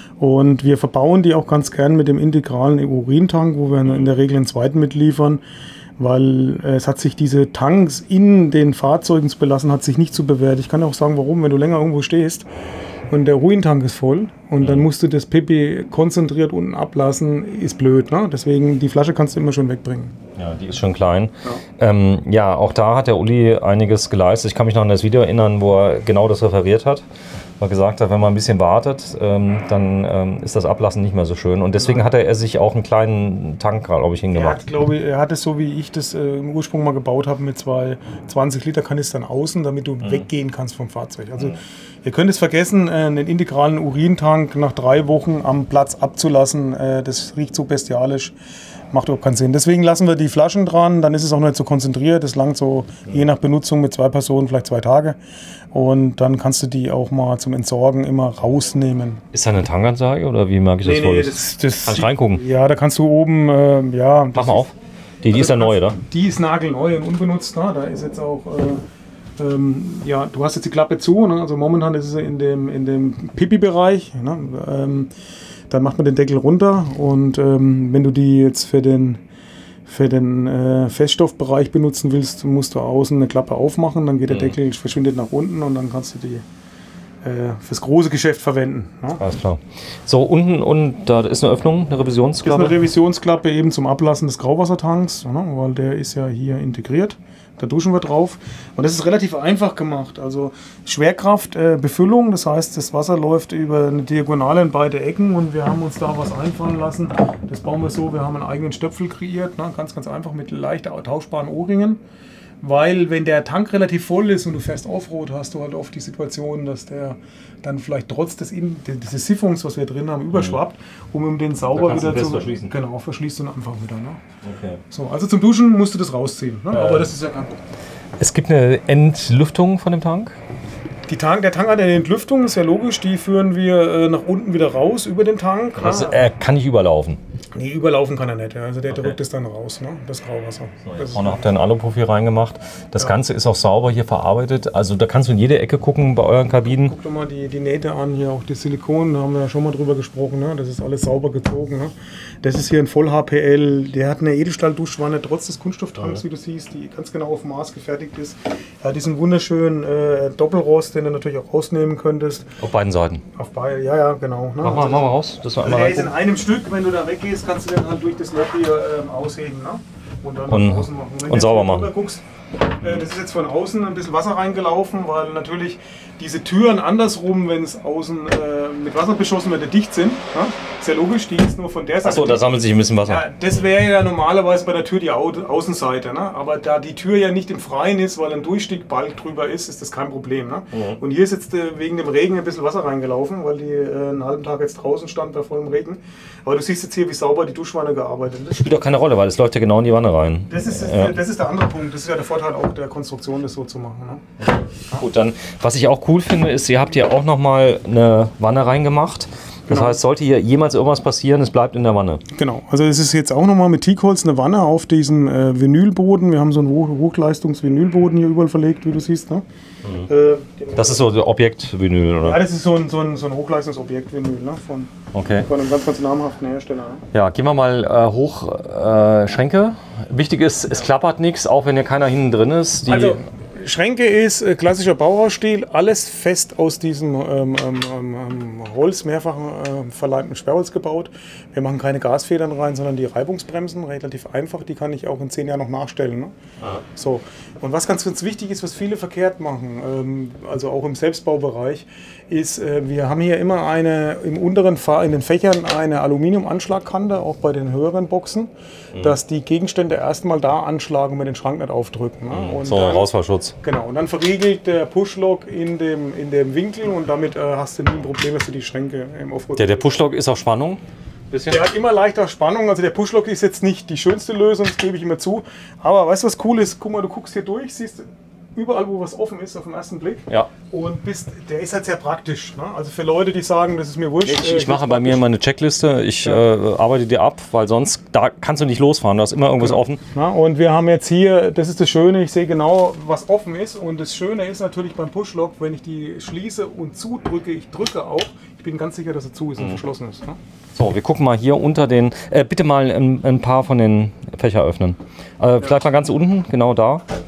B: Und wir verbauen die auch ganz gern mit dem integralen Urintank, wo wir in der Regel einen zweiten mitliefern. Weil äh, es hat sich diese Tanks in den Fahrzeugen zu belassen, hat sich nicht so bewährt. Ich kann auch sagen, warum, wenn du länger irgendwo stehst und der Urintank ist voll und dann musst du das Pipi konzentriert unten ablassen, ist blöd. Ne? Deswegen, die Flasche kannst du immer schon wegbringen.
A: Ja, die ist schon klein. Ja. Ähm, ja, auch da hat der Uli einiges geleistet. Ich kann mich noch an das Video erinnern, wo er genau das referiert hat. Wo er gesagt hat, wenn man ein bisschen wartet, ähm, dann ähm, ist das Ablassen nicht mehr so schön. Und deswegen hat er sich auch einen kleinen Tank, glaube ich, hingemacht.
B: Er hat, glaube ich, er hat es so, wie ich das äh, im Ursprung mal gebaut habe, mit zwei zwanzig Liter Kanistern außen, damit du mhm. weggehen kannst vom Fahrzeug. Also mhm. ihr könnt es vergessen, äh, einen integralen Urintank nach drei Wochen am Platz abzulassen. Äh, das riecht so bestialisch. Macht überhaupt keinen Sinn. Deswegen lassen wir die Flaschen dran, dann ist es auch nicht so konzentriert. Das langt so je nach Benutzung mit zwei Personen vielleicht zwei Tage. Und dann kannst du die auch mal zum Entsorgen immer rausnehmen.
A: Ist da eine Tankansage oder wie mag ich das nee, vor? Nee, das, das kannst du reingucken?
B: Ja, da kannst du oben, äh, ja.
A: Mach mal auf. Die, die ist ja neu, oder?
B: Die ist nagelneu und unbenutzt. Ne? Da ist jetzt auch, äh, ähm, ja, du hast jetzt die Klappe zu. Ne? Also momentan ist es in dem, in dem Pipi-Bereich. Ne? Ähm, Dann macht man den Deckel runter und ähm, wenn du die jetzt für den, für den äh, Feststoffbereich benutzen willst, musst du außen eine Klappe aufmachen, dann geht der mhm. Deckel, verschwindet nach unten und dann kannst du die äh, fürs große Geschäft verwenden. Ne?
A: Alles klar. So, unten und da ist eine Öffnung, eine Revisionsklappe?
B: Das ist eine Revisionsklappe eben zum Ablassen des Grauwassertanks, ne? Weil der ist ja hier integriert. Da duschen wir drauf. Und das ist relativ einfach gemacht. Also Schwerkraft, äh, Befüllung, das heißt, das Wasser läuft über eine Diagonale in beide Ecken und wir haben uns da was einfallen lassen. Das bauen wir so, wir haben einen eigenen Stöpsel kreiert, ne? Ganz, ganz einfach mit leicht tauschbaren O-Ringen. Weil wenn der Tank relativ voll ist und du fährst Offroad, hast du halt oft die Situation, dass der dann vielleicht trotz des, des Siphons, was wir drin haben, überschwappt, um, um den sauber wieder zu
A: verschließen.
B: Genau, verschließt du ihn einfach wieder. Ne?
A: Okay.
B: So, also zum Duschen musst du das rausziehen, ne? äh, aber das ist ja kein Problem.
A: Es gibt eine Entlüftung von dem Tank?
B: Die Tank, der Tank hat eine Entlüftung, ist ja logisch, die führen wir äh, nach unten wieder raus über den Tank.
A: Also er kann nicht überlaufen?
B: Nee, überlaufen kann er nicht, ja. Also der okay. drückt es dann raus, ne? Das Grauwasser.
A: So, vorne habt ihr ein Aluprofil reingemacht. Das ja. Ganze ist auch sauber hier verarbeitet. Also da kannst du in jede Ecke gucken bei euren Kabinen.
B: Guck doch mal die, die Nähte an, hier auch die Silikon, da haben wir ja schon mal drüber gesprochen. Ne? Das ist alles sauber gezogen. Ne? Das ist hier ein Voll-H P L, der hat eine Edelstahl-Duschwanne, trotz des Kunststofftanks, ja. wie du siehst, die ganz genau auf Maß gefertigt ist. Er hat diesen wunderschönen äh, Doppelrost, den du natürlich auch rausnehmen könntest.
A: Auf beiden Seiten?
B: Auf beiden, ja, ja, genau. Ne?
A: Mach mal, mach mal raus. Das war
B: also der ist in einem Stück, wenn du da weggehst, kannst du den halt durch das Loch hier ähm, ausheben, ne? Und dann
A: und,
B: nach außen machen. Wenn
A: und sauber machen.
B: Guckst, äh, das ist jetzt von außen ein bisschen Wasser reingelaufen, weil natürlich diese Türen andersrum, wenn es außen äh, mit Wasser beschossen wird, dicht sind. Ne? Ist ja logisch, die ist nur von der Seite.
A: Achso, da sammelt sich ein bisschen Wasser.
B: Ja, das wäre ja normalerweise bei der Tür die Au Außenseite. Ne? Aber da die Tür ja nicht im Freien ist, weil ein Durchstiegbalg drüber ist, ist das kein Problem. Ne? Mhm. Und hier ist jetzt äh, wegen dem Regen ein bisschen Wasser reingelaufen, weil die äh, einen halben Tag jetzt draußen stand bei vollem Regen. Aber du siehst jetzt hier, wie sauber die Duschwanne gearbeitet ist.
A: Das spielt auch keine Rolle, weil es läuft ja genau in die Wanne rein.
B: Das ist, ja. das ist der andere Punkt. Das ist ja der Vorteil auch der Konstruktion, das so zu machen. Ne?
A: Ja. Gut, dann, was ich auch cool finde, ist, ihr habt hier auch nochmal eine Wanne reingemacht. Das genau. heißt, sollte hier jemals irgendwas passieren, es bleibt in der Wanne.
B: Genau, also es ist jetzt auch nochmal mit Teakholz eine Wanne auf diesem äh, Vinylboden. Wir haben so einen Hoch Hochleistungs-Vinylboden hier überall verlegt, wie du siehst. Ne?
A: Mhm. Äh, das ist so der Objekt-Vinyl, oder?
B: Ja, das ist so ein, so ein, so ein Hochleistungsobjekt-Vinyl, ne? von,
A: okay.
B: von einem ganz, ganz namhaften Hersteller. Ne?
A: Ja, gehen wir mal äh, hoch äh, Schränke. Wichtig ist, es klappert nichts, auch wenn hier keiner hinten drin ist. Die
B: also, Schränke ist äh, klassischer Bauhausstil, alles fest aus diesem ähm, ähm, ähm, Holz, mehrfach äh, verleimten Sperrholz gebaut. Wir machen keine Gasfedern rein, sondern die Reibungsbremsen, relativ einfach, die kann ich auch in zehn Jahren noch nachstellen. Ne? So. Und was ganz, ganz wichtig ist, was viele verkehrt machen, ähm, also auch im Selbstbaubereich, ist, äh, wir haben hier immer eine, im unteren Fa in den Fächern eine Aluminiumanschlagkante, auch bei den höheren Boxen, mhm. dass die Gegenstände erstmal da anschlagen und wir den Schrank nicht aufdrücken. Ne?
A: Mhm. Und so, dann, Rausfallschutz.
B: Genau, und dann verriegelt der Pushlock in dem, in dem Winkel und damit äh, hast du nie ein Problem, dass du die Schränke im Offroad...
A: Der, der Pushlock ist auf Spannung?
B: Bisschen. Der hat immer leichter Spannung, also der Pushlock ist jetzt nicht die schönste Lösung, das gebe ich immer zu. Aber weißt du, was cool ist? Guck mal, du guckst hier durch, siehst überall, wo was offen ist, auf den ersten Blick.
A: Ja.
B: Und bist, der ist halt sehr praktisch. Ne? Also für Leute, die sagen, das ist mir wurscht.
A: Ich, ich mache bei mir meine Checkliste, ich ja. äh, arbeite die ab, weil sonst da kannst du nicht losfahren, da ist immer irgendwas genau. offen.
B: Na, und wir haben jetzt hier, das ist das Schöne, ich sehe genau, was offen ist. Und das Schöne ist natürlich beim Pushlock, wenn ich die schließe und zudrücke, ich drücke auch, ich bin ganz sicher, dass er zu ist und mhm. verschlossen ist. Ne?
A: So, wir gucken mal hier unter den, äh, bitte mal ein, ein paar von den Fächer öffnen. Äh, ja. Vielleicht mal ganz unten, genau da.
B: Das ist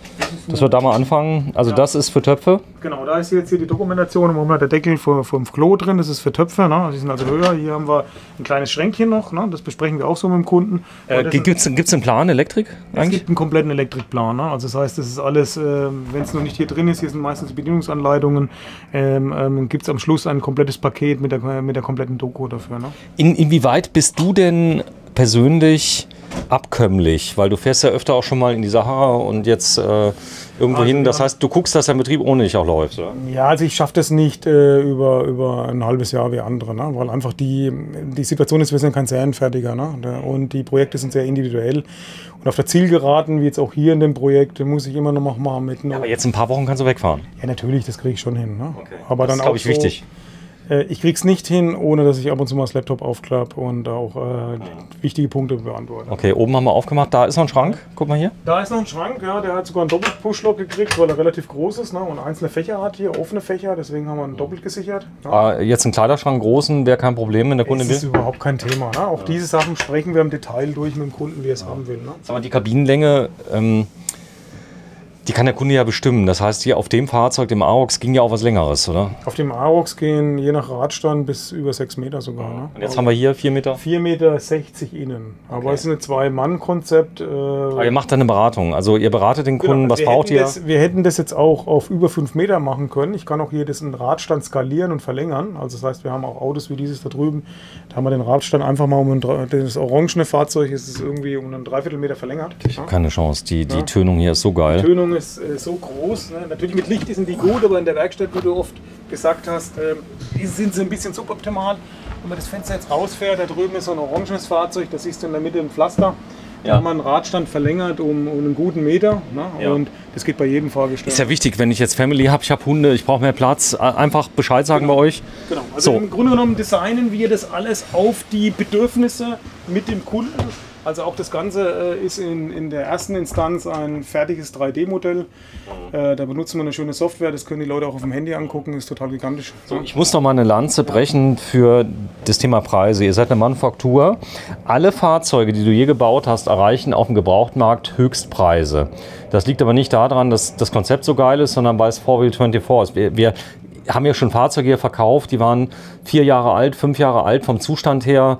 A: Dass wir da mal anfangen. Also ja. Das ist für Töpfe.
B: Genau, da ist jetzt hier die Dokumentation. Oben hat der Deckel vom Klo drin. Das ist für Töpfe. Ne? Die sind also höher. Hier haben wir ein kleines Schränkchen noch. Ne? Das besprechen wir auch so mit dem Kunden.
A: Äh, Gibt es einen Plan, Elektrik?
B: Es gibt einen kompletten Elektrikplan. Ne? Also das heißt, das ist alles, äh, wenn es noch nicht hier drin ist, hier sind meistens Bedienungsanleitungen, ähm, ähm, gibt es am Schluss ein komplettes Paket mit der, mit der kompletten Doku dafür. Ne?
A: In, inwieweit bist du denn persönlich abkömmlich, weil du fährst ja öfter auch schon mal in die Sahara und jetzt äh, irgendwo also, hin. Das heißt, du guckst, dass der Betrieb ohne dich auch läuft, oder?
B: Ja, also ich schaffe das nicht äh, über, über ein halbes Jahr wie andere, ne? Weil einfach die, die Situation ist, wir sind kein Serienfertiger, ne? Und die Projekte sind sehr individuell. Und auf der Zielgeraden, wie jetzt auch hier in dem Projekt, muss ich immer noch mal mit.
A: Ja, aber jetzt in ein paar Wochen kannst du wegfahren.
B: Ja, natürlich, das kriege ich schon hin. Ne?
A: Okay.
B: Aber
A: das
B: dann
A: ist, glaube ich,
B: so,
A: wichtig.
B: Ich kriege es nicht hin, ohne dass ich ab und zu mal das Laptop aufklappe und auch äh, wichtige Punkte beantworte.
A: Okay, oben haben wir aufgemacht. Da ist noch ein Schrank. Guck mal hier.
B: Da ist noch ein Schrank, ja. Der hat sogar einen Doppelt-Pushlock gekriegt, weil er relativ groß ist, ne, und einzelne Fächer hat hier, offene Fächer. Deswegen haben wir ihn doppelt gesichert. Ja.
A: Ah, jetzt ein Kleiderschrank großen wäre kein Problem, wenn der Kunde will.
B: Das ist überhaupt kein Thema. Ne? Auch ja. Diese Sachen sprechen wir im Detail durch mit dem Kunden, wie er es ja. haben will. Ne?
A: Sag mal, die Kabinenlänge. Ähm Die kann der Kunde ja bestimmen. Das heißt, hier auf dem Fahrzeug, dem Arox, ging ja auch was Längeres, oder?
B: Auf dem Arox gehen je nach Radstand bis über sechs Meter sogar. Ne?
A: Und jetzt also haben wir hier vier Meter?
B: vier Meter sechzig innen. Aber okay. Es ist ein Zwei-Mann-Konzept. Äh
A: Aber ihr macht dann eine Beratung. Also ihr beratet den Kunden, genau. was
B: wir
A: braucht ihr?
B: Das, wir hätten das jetzt auch auf über fünf Meter machen können. Ich kann auch hier den Radstand skalieren und verlängern. Also das heißt, wir haben auch Autos wie dieses da drüben. Da haben wir den Radstand einfach mal um ein, das orangene Fahrzeug ist es irgendwie um einen Dreiviertelmeter verlängert.
A: Ich habe keine Chance. Die, die ja. Tönung hier ist so geil.
B: Die Tönung ist äh, so groß. Ne? Natürlich mit Licht sind die gut, aber in der Werkstatt, wie du oft gesagt hast, äh, sind sie ein bisschen suboptimal. Wenn man das Fenster jetzt rausfährt, da drüben ist so ein orangenes Fahrzeug, das siehst du in der Mitte im Pflaster. Da ja. haben wir einen Radstand verlängert um, um einen guten Meter. Ne? Ja. Und das geht bei jedem Fahrgestell.
A: Ist ja wichtig, wenn ich jetzt Family habe, ich habe Hunde, ich brauche mehr Platz, einfach Bescheid sagen
B: genau.
A: bei euch.
B: Genau. Also
A: so.
B: Im Grunde genommen designen wir das alles auf die Bedürfnisse mit dem Kunden. Also auch das Ganze äh, ist in, in der ersten Instanz ein fertiges drei D Modell. Äh, da benutzen wir eine schöne Software, das können die Leute auch auf dem Handy angucken, ist total gigantisch.
A: So, ich muss noch mal eine Lanze brechen für das Thema Preise. Ihr seid eine Manufaktur. Alle Fahrzeuge, die du je gebaut hast, erreichen auf dem Gebrauchtmarkt Höchstpreise. Das liegt aber nicht daran, dass das Konzept so geil ist, sondern weil es four wheel twenty-four ist. Wir, wir haben ja schon Fahrzeuge hier verkauft, die waren vier Jahre alt, fünf Jahre alt vom Zustand her.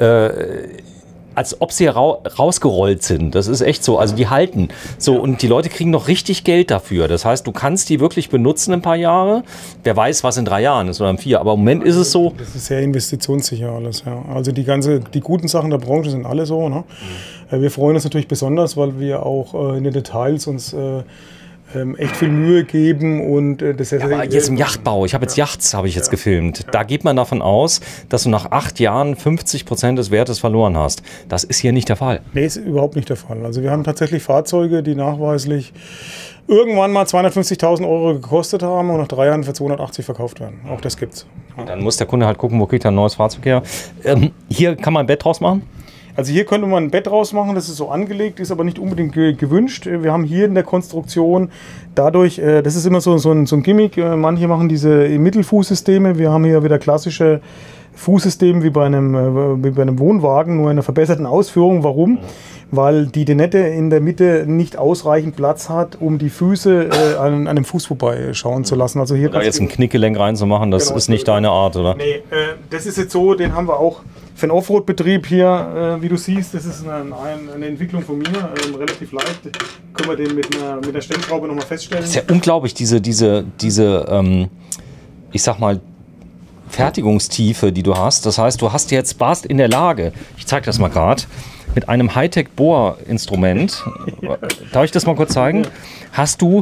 A: Äh, als ob sie ra rausgerollt sind. Das ist echt so. Also die halten. So, und die Leute kriegen noch richtig Geld dafür. Das heißt, du kannst die wirklich benutzen ein paar Jahre. Wer weiß, was in drei Jahren ist oder in vier. Aber im Moment ist es so.
B: Das ist sehr investitionssicher alles. Ja. Also die ganze, die guten Sachen der Branche sind alle so. Ne? Mhm. Wir freuen uns natürlich besonders, weil wir auch äh, in den Details uns äh, Ähm, echt viel Mühe geben und äh, das
A: ja, aber jetzt im Yachtbau, ich habe jetzt ja. Yachts habe ich jetzt ja. gefilmt, ja. da geht man davon aus, dass du nach acht Jahren fünfzig Prozent des Wertes verloren hast. Das ist hier nicht der Fall.
B: Nee, ist überhaupt nicht der Fall. Also wir haben tatsächlich Fahrzeuge, die nachweislich irgendwann mal zweihundertfünfzigtausend Euro gekostet haben und nach drei Jahren für zweihundertachtzig verkauft werden. Auch das gibt's.
A: Ja. Dann muss der Kunde halt gucken, wo kriegt er ein neues Fahrzeug her. Ähm, hier kann man ein Bett draus machen?
B: Also hier könnte man ein Bett draus machen, das ist so angelegt, ist aber nicht unbedingt ge gewünscht. Wir haben hier in der Konstruktion dadurch, äh, das ist immer so, so, ein, so ein Gimmick, äh, manche machen diese Mittelfußsysteme, wir haben hier wieder klassische Fußsysteme wie bei einem, äh, wie bei einem Wohnwagen, nur in einer verbesserten Ausführung. Warum? Weil die Dinette in der Mitte nicht ausreichend Platz hat, um die Füße äh, an, an einem Fuß vorbei schauen zu lassen. Also hier
A: da jetzt ein Knickgelenk reinzumachen, das genau, ist nicht deine Art, oder?
B: Nee, äh, das ist jetzt so, den haben wir auch für einen Offroad-Betrieb hier, äh, wie du siehst, das ist eine, eine Entwicklung von mir, äh, relativ leicht. Können wir den mit einer, mit einer Stellschraube nochmal feststellen.
A: Das ist ja unglaublich, diese, diese, diese ähm, ich sag mal, Fertigungstiefe, die du hast. Das heißt, du hast jetzt, warst in der Lage, ich zeige das mal gerade, mit einem Hightech-Bohrinstrument, ja. darf ich das mal kurz zeigen, ja. hast du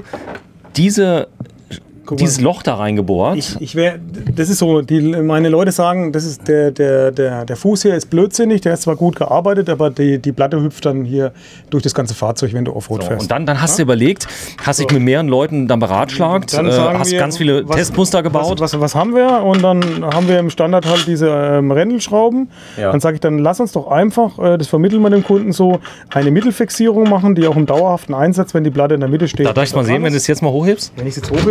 A: diese dieses Loch da reingebohrt.
B: Ich, ich wär, das ist so, die, meine Leute sagen, das ist der, der, der, der Fuß hier ist blödsinnig, der ist zwar gut gearbeitet, aber die, die Platte hüpft dann hier durch das ganze Fahrzeug, wenn du Offroad
A: so,
B: fährst.
A: Und dann, dann hast ja? du überlegt, hast dich so. mit mehreren Leuten dann beratschlagt, dann äh, hast wir, ganz viele was, Testmuster gebaut.
B: Was, was, was haben wir? Und dann haben wir im Standard halt diese ähm, Rändelschrauben. Ja. Dann sage ich, dann lass uns doch einfach, äh, das vermitteln wir dem Kunden so, eine Mittelfixierung machen, die auch im dauerhaften Einsatz, wenn die Platte in der Mitte steht.
A: Da darf ich mal sehen, wenn du es jetzt mal hochhebst.
B: Wenn ich es jetzt hochhebe, ist da unten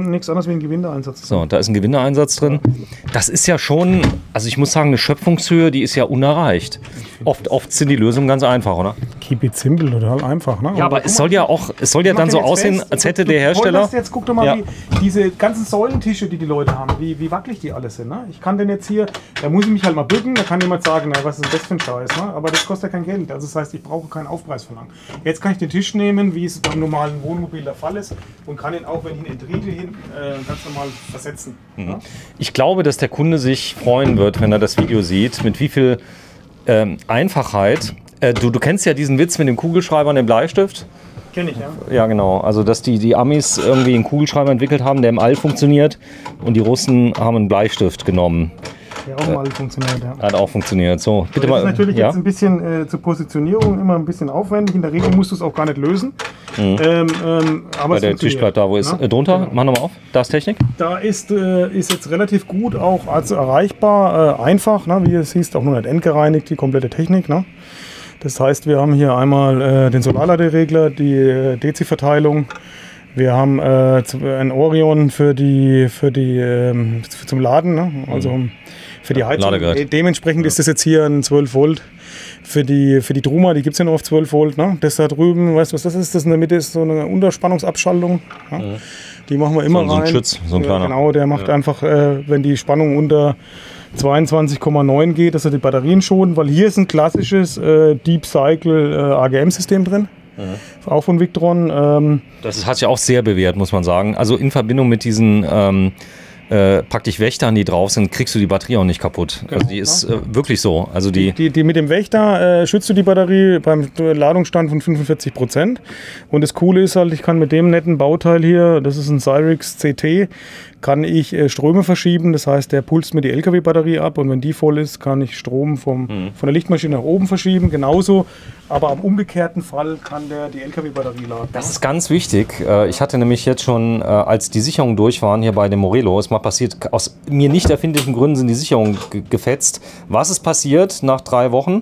B: nichts anderes wie ein Gewindeeinsatz.
A: So, da ist ein Gewindeeinsatz drin. Das ist ja schon, also ich muss sagen, eine Schöpfungshöhe, die ist ja unerreicht. Oft, oft sind die Lösungen ganz einfach, oder?
B: Keep it simple, total einfach. Ne?
A: Ja, aber es soll ja auch, es soll ja dann so aussehen, als hätte der Hersteller...
B: Jetzt guck doch mal,
A: ja.
B: wie diese ganzen Säulentische, die die Leute haben, wie, wie wackelig die alle sind. Ne? Ich kann den jetzt hier, da muss ich mich halt mal bücken, da kann jemand sagen, na, was ist das für ein Scheiß. Ne? Aber das kostet ja kein Geld. Also das heißt, ich brauche keinen Aufpreis verlangen. Jetzt kann ich den Tisch nehmen, wie es beim normalen Wohnmobil der Fall ist, und kann ihn auch, wenn ich ihn entriegel, hin äh, ganz normal versetzen. Mhm. Ne?
A: Ich glaube, dass der Kunde sich freuen wird, wenn er das Video sieht, mit wie viel ähm, Einfachheit. Äh, du, du kennst ja diesen Witz mit dem Kugelschreiber und dem Bleistift.
B: Kenn ich, ja.
A: Ja, genau. Also, dass die, die Amis irgendwie einen Kugelschreiber entwickelt haben, der im All funktioniert, und die Russen haben einen Bleistift genommen.
B: Der auch mal funktioniert, ja.
A: Hat auch funktioniert. So, bitte
B: das
A: mal.
B: ist natürlich
A: ja?
B: jetzt ein bisschen äh, zur Positionierung immer ein bisschen aufwendig. In der Regel musst du es auch gar nicht lösen. Mhm. Ähm, ähm, aber
A: Weil der Tisch bleibt da, wo ist. Ja? Äh, drunter, genau. Mach nochmal auf. Da ist Technik.
B: Da ist, äh, ist jetzt relativ gut auch also erreichbar, äh, einfach, ne? Wie es hieß, auch nur nicht endgereinigt, die komplette Technik. Ne? Das heißt, wir haben hier einmal äh, den Solarladeregler, die äh, Dezi-Verteilung. Wir haben äh, ein Orion für die, für die ähm, zum Laden, ne? Also mhm. für die Heizung.
A: Ladegerät.
B: Dementsprechend ja. ist das jetzt hier ein zwölf Volt. Für die, für die Truma, die gibt es ja nur auf zwölf Volt. Ne? Das da drüben, weißt du, was das ist? Das in der Mitte ist so eine Unterspannungsabschaltung. Ja? Mhm. Die machen wir immer
A: so,
B: rein.
A: So ein Schütz, so ein kleiner.
B: Ja, genau, der macht ja. einfach, äh, wenn die Spannung unter zweiundzwanzig Komma neun geht, dass er die Batterien schonen, weil hier ist ein klassisches äh, Deep Cycle äh, A G M-System drin. Mhm. Auch von Victron. Ähm,
A: das hat sich auch sehr bewährt, muss man sagen. Also in Verbindung mit diesen ähm, äh, praktisch Wächtern, die drauf sind, kriegst du die Batterie auch nicht kaputt. Genau, also die ist äh, wirklich so. Also die,
B: die, die mit dem Wächter äh, schützt du die Batterie beim Ladungsstand von fünfundvierzig Prozent. Und das Coole ist halt, ich kann mit dem netten Bauteil hier, das ist ein Cyrix C T, kann ich äh, Ströme verschieben. Das heißt, der pulst mir die L K W-Batterie ab, und wenn die voll ist, kann ich Strom vom, mhm. von der Lichtmaschine nach oben verschieben. Genauso, aber am umgekehrten Fall kann der die L K W-Batterie laden.
A: Das ist ganz wichtig. Ich hatte nämlich jetzt schon, als die Sicherungen durch waren hier bei dem Morelo, ist mal passiert, aus mir nicht erfindlichen Gründen sind die Sicherungen gefetzt. Was ist passiert nach drei Wochen?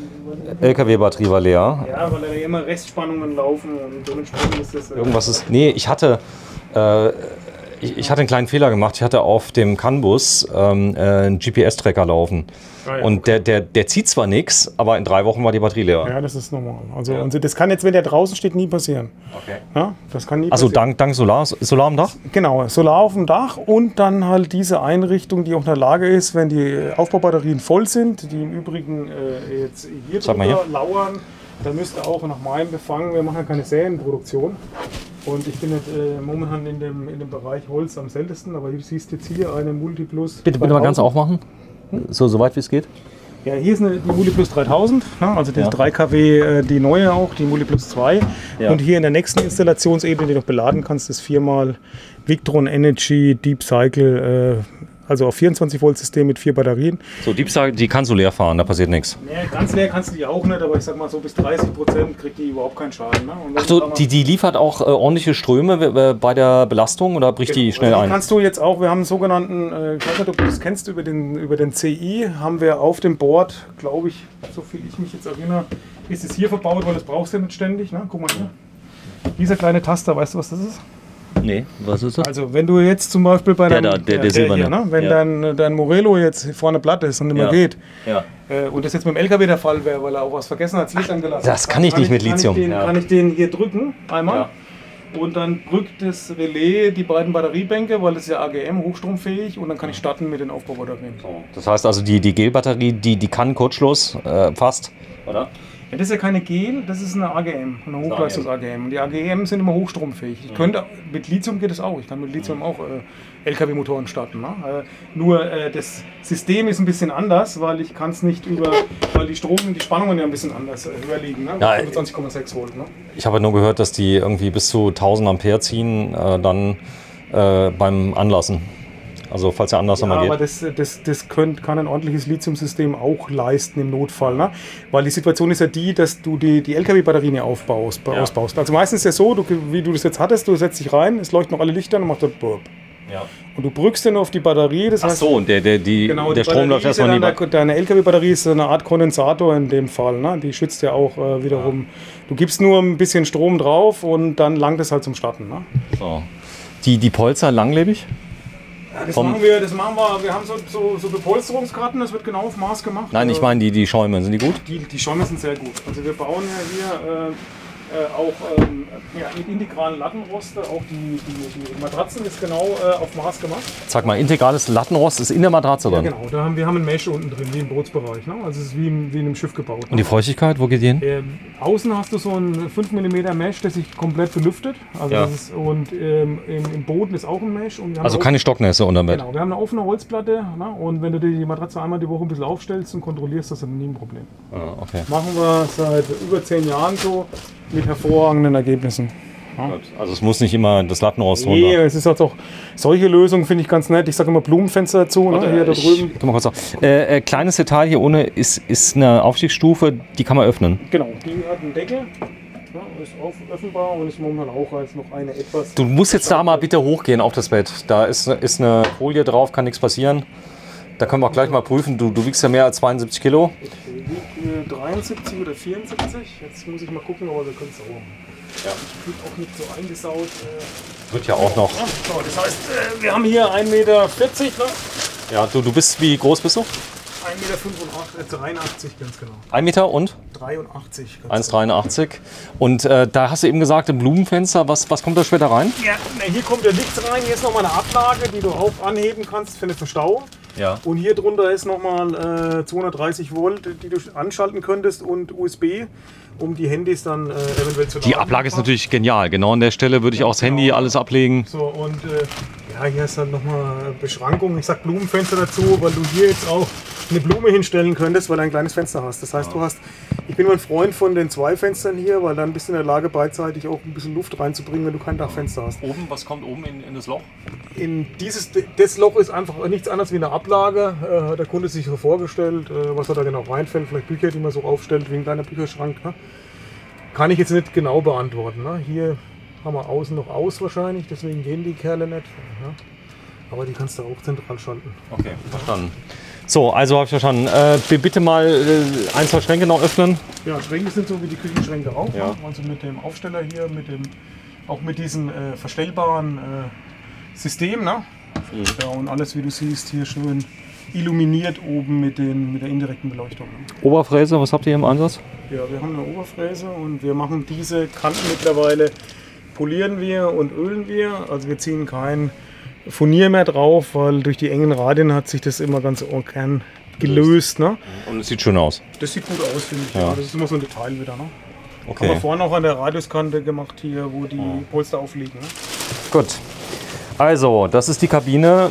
A: L K W-Batterie war leer.
B: Ja, weil da immer Restspannungen laufen und dementsprechend ist das... Äh
A: Irgendwas ist... Nee, ich hatte... Äh, Ich, ich hatte einen kleinen Fehler gemacht. Ich hatte auf dem CAN-Bus ähm, äh, einen G P S-Tracker laufen. Ah, ja, und okay. der, der, der zieht zwar nichts, aber in drei Wochen war die Batterie leer.
B: Ja, das ist normal. Also, ja. und das kann jetzt, wenn der draußen steht, nie passieren.
A: Okay.
B: Ja, das kann nie
A: also
B: passieren.
A: dank, dank Solar, Solar am Dach?
B: Genau, Solar auf dem Dach, und dann halt diese Einrichtung, die auch in der Lage ist, wenn die Aufbaubatterien voll sind, die im Übrigen äh, jetzt hier drüber hier. lauern, dann müsste auch nach meinem Befangen, wir machen ja keine Serienproduktion. Und ich bin jetzt äh, momentan in dem, in dem Bereich Holz am seltensten, aber du siehst jetzt hier eine Multiplus.
A: Bitte, bitte mal ganz aufmachen, so, so weit wie es geht.
B: Ja, hier ist eine, die Multiplus dreitausend, ne? Also die ja. drei Kilowatt, äh, die neue auch, die Multiplus zwei. Ja. Und hier in der nächsten Installationsebene, die du noch beladen kannst, ist viermal Victron Energy Deep Cycle, äh, also auf vierundzwanzig Volt System mit vier Batterien.
A: So, Deep Cycle, die kannst du leer fahren, da passiert nichts.
B: Nee, ganz leer kannst du die auch nicht, aber ich sag mal so bis dreißig Prozent kriegt die überhaupt keinen Schaden. Ne?
A: Ach so, die, die liefert auch äh, ordentliche Ströme äh, bei der Belastung, oder bricht die schnell
B: also
A: ein?
B: Kannst du jetzt auch, wir haben einen sogenannten, äh, ich weiß nicht, ob du das kennst, über den, über den C I haben wir auf dem Board, glaube ich, so viel ich mich jetzt erinnere, ist es hier verbaut, weil das brauchst du ja nicht ständig. Ne? Guck mal hier. Dieser kleine Taster, weißt du, was das ist?
A: Nee, was ist das?
B: Also wenn du jetzt zum Beispiel bei
A: der,
B: deinem,
A: da, der, der,
B: der
A: Silberne.
B: Hier, ne? wenn ja. dein, dein Morelo jetzt vorne platt ist und nicht mehr
A: ja.
B: geht,
A: ja.
B: äh, und das jetzt mit dem L K W der Fall wäre, weil er auch was vergessen hat, das Licht angelassen
A: Das kann, kann ich nicht mit Lithium.
B: Kann ich den,
A: ja.
B: kann ich den hier drücken, einmal,
A: ja.
B: und dann drückt das Relais die beiden Batteriebänke, weil es ja A G M, hochstromfähig, und dann kann ich starten mit den Aufbaubatterien.
A: Das heißt also, die, die Gel-Batterie, die, die kann Kurzschluss äh, fast, oder?
B: Ja, das ist ja keine Gel, das ist eine A G M, eine Hochleistungs-A G M. Und die A G M sind immer hochstromfähig. Ich könnte, mit Lithium geht es auch. Ich kann mit Lithium auch äh, L K W-Motoren starten. Ne? Äh, nur äh, das System ist ein bisschen anders, weil ich kann es nicht über, weil die Strom, die Spannungen ja ein bisschen anders äh, höher liegen. Ne?
A: Ja,
B: fünfundzwanzig Komma sechs Volt. Ne?
A: Ich habe nur gehört, dass die irgendwie bis zu tausend Ampere ziehen, äh, dann äh, beim Anlassen. Also falls er anders
B: ja,
A: nochmal geht.
B: Aber das, das, das könnt, kann ein ordentliches Lithium-System auch leisten im Notfall. Ne? Weil die Situation ist ja die, dass du die, die L K W-Batterien aufbaust, ja. ausbaust. Also meistens ist es ja so, du, wie du das jetzt hattest, du setzt dich rein, es leuchten noch alle Lichter und macht das Burp. Ja. Und du drückst dann auf die Batterie. Das
A: Ach
B: heißt,
A: so, und der, der, die,
B: genau,
A: der
B: die
A: Strom läuft erstmal
B: ja
A: nie.
B: Der, deine L K W-Batterie ist eine Art Kondensator in dem Fall. Ne? Die schützt ja auch äh, wiederum. Ja. Du gibst nur ein bisschen Strom drauf und dann langt es halt zum Starten. Ne?
A: So. Die, die Polster langlebig?
B: Ja, das, machen wir, das machen wir, wir haben so, so, so Bepolsterungskarten, das wird genau auf Maß gemacht.
A: Nein, ich meine die, die Schäume, sind die gut?
B: Die, die Schäume sind sehr gut. Also wir bauen ja hier äh, äh, auch ähm, ja, mit integralen Lattenroste, auch die, die, die Matratzen ist genau äh, auf Maß gemacht.
A: Sag mal, integrales Lattenrost ist in der Matratze drin?
B: Ja genau, da haben, wir haben ein Mesh unten drin, wie im Bootsbereich. Ne? Also es ist wie, im, wie in einem Schiff gebaut. Ne?
A: Und die Feuchtigkeit, wo geht die hin?
B: Ähm, außen hast du so ein fünf Millimeter Mesh, das sich komplett belüftet. Also
A: ja.
B: das ist, und ähm, im, im Boden ist auch ein Mesh. Und wir haben
A: also
B: auch,
A: keine Stocknässe unterm Bett?
B: Genau, wir haben eine offene Holzplatte. Ne? Und wenn du die Matratze einmal die Woche ein bisschen aufstellst und kontrollierst, das ist nie ein Problem.
A: Ah, okay.
B: Machen wir seit über zehn Jahren so mit hervorragenden Ergebnissen. Ja.
A: Also es muss nicht immer das Lattenrost runter.
B: Nee, es ist halt auch solche Lösungen finde ich ganz nett. Ich sage immer Blumenfenster dazu, ne? Hier da drüben.
A: Ich, mal kurz auf. Äh, äh, kleines Detail hier ohne ist, ist eine Aufstiegsstufe, die kann man öffnen.
B: Genau, die hat einen Deckel, ja, ist auf, öffnbar und ist momentan auch als noch eine etwas...
A: Du musst jetzt da mal bitte hochgehen auf das Bett. Da ist, ist eine Folie drauf, kann nichts passieren. Da können wir auch gleich mal prüfen. Du, du wiegst ja mehr als zweiundsiebzig Kilo.
B: Ich wiege dreiundsiebzig oder vierundsiebzig. Jetzt muss ich mal gucken, aber wir können es auch. Ja, ich bin auch nicht so eingesaut. Äh
A: Wird ja auch noch.
B: Ja, so, das heißt, äh, wir haben hier ein Meter vierzig. Ne?
A: Ja, du, du bist, wie groß bist du?
B: ein Meter fünfundachtzig, äh, dreiundachtzig ganz genau.
A: ein Meter und?
B: dreiundachtzig.
A: eins Komma dreiundachtzig. Und äh, da hast du eben gesagt, im Blumenfenster, was, was kommt da später rein?
B: Ja, na, hier kommt ja nichts rein. Hier ist nochmal eine Ablage, die du auch anheben kannst für eine Verstauung.
A: Ja.
B: Und hier drunter ist nochmal äh, zweihundertdreißig Volt, die du anschalten könntest und U S B, um die Handys dann äh, eventuell zu laden.
A: Die Ablage ist natürlich genial. Genau an der Stelle würde ich auch das Handy alles ablegen.
B: So, und äh, ja, hier ist dann nochmal Beschrankung. Ich sag Blumenfenster dazu, weil du hier jetzt auch eine Blume hinstellen könntest, weil du ein kleines Fenster hast. Das heißt, ja. du hast, ich bin mal ein Freund von den zwei Fenstern hier, weil dann bist du in der Lage, beidseitig auch ein bisschen Luft reinzubringen, wenn du kein Dachfenster hast.
A: Oben, was kommt oben in, in das Loch?
B: In dieses, das Loch ist einfach nichts anderes wie eine Ablage. Äh, hat der Kunde sich so vorgestellt, äh, was er da genau reinfällt. Vielleicht Bücher, die man so aufstellt, wie ein kleiner Bücherschrank. Ne? Kann ich jetzt nicht genau beantworten. Ne? Hier haben wir außen noch aus wahrscheinlich, deswegen gehen die Kerle nicht. Ne? Aber die kannst du auch zentral schalten.
A: Okay, verstanden. So, also habe ich verstanden. Äh, bitte mal äh, ein, zwei Schränke noch öffnen.
B: Ja, Schränke sind so wie die Küchenschränke auch.
A: Ja.
B: Ne? Also mit dem Aufsteller hier, mit dem, auch mit diesem äh, verstellbaren äh, System. Ne? Mhm. Ja, und alles, wie du siehst, hier schön illuminiert oben mit, den, mit der indirekten Beleuchtung. Ne?
A: Oberfräse, was habt ihr im Einsatz?
B: Ja, wir haben eine Oberfräse und wir machen diese Kanten mittlerweile, polieren wir und ölen wir. Also wir ziehen kein Furnier mehr drauf, weil durch die engen Radien hat sich das immer ganz gern gelöst. Ne?
A: Und es sieht schön aus.
B: Das sieht gut aus, finde ich.
A: Ja.
B: Ja. Das ist immer so ein Detail wieder. Ne?
A: Okay.
B: Haben wir vorne auch an der Radiuskante gemacht, hier, wo die oh. Polster aufliegen. Ne?
A: Gut. Also, das ist die Kabine.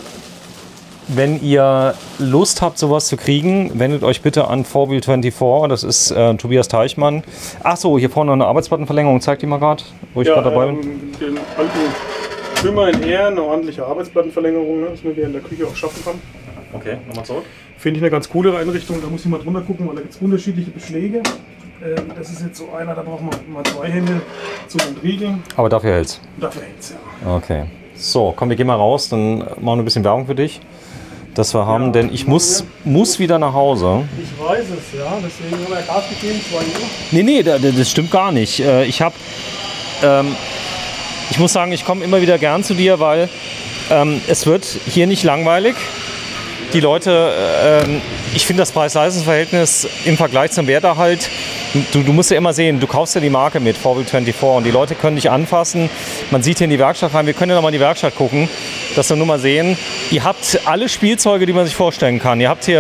A: Wenn ihr Lust habt, sowas zu kriegen, wendet euch bitte an four wheel vierundzwanzig. Das ist äh, Tobias Teichmann. Achso, hier vorne noch eine Arbeitsplattenverlängerung. Zeig die mal gerade, wo ich
B: ja,
A: gerade dabei
B: ähm,
A: bin.
B: Den alten Schwimmer in R, eine ordentliche Arbeitsplattenverlängerung, ne, dass man die in der Küche auch schaffen kann.
A: Okay, nochmal zurück.
B: Finde ich eine ganz coole Einrichtung. Da muss ich mal drunter gucken, weil da gibt es unterschiedliche Beschläge. Ähm, das ist jetzt so einer, da braucht man mal zwei Hände zu entriegeln.
A: Aber dafür hält's.
B: Dafür hält's, ja.
A: Okay. So, komm, wir gehen mal raus, dann machen wir ein bisschen Werbung für dich. Das wir haben, ja, denn ich muss, muss wieder nach Hause.
B: Ich weiß es, ja. Deswegen haben wir Gas gegeben, zwei Uhr.
A: Nee, nee, das stimmt gar nicht. Ich habe, ähm, ich muss sagen, ich komme immer wieder gern zu dir, weil ähm, es wird hier nicht langweilig. Die Leute, ähm, ich finde das Preis-Leistungs-Verhältnis im Vergleich zum Werterhalt, du, du musst ja immer sehen, du kaufst ja die Marke mit, four wheel vierundzwanzig, und die Leute können dich anfassen. Man sieht hier in die Werkstatt rein, wir können ja noch mal in die Werkstatt gucken, dass wir nur mal sehen. Ihr habt alle Spielzeuge, die man sich vorstellen kann. Ihr habt hier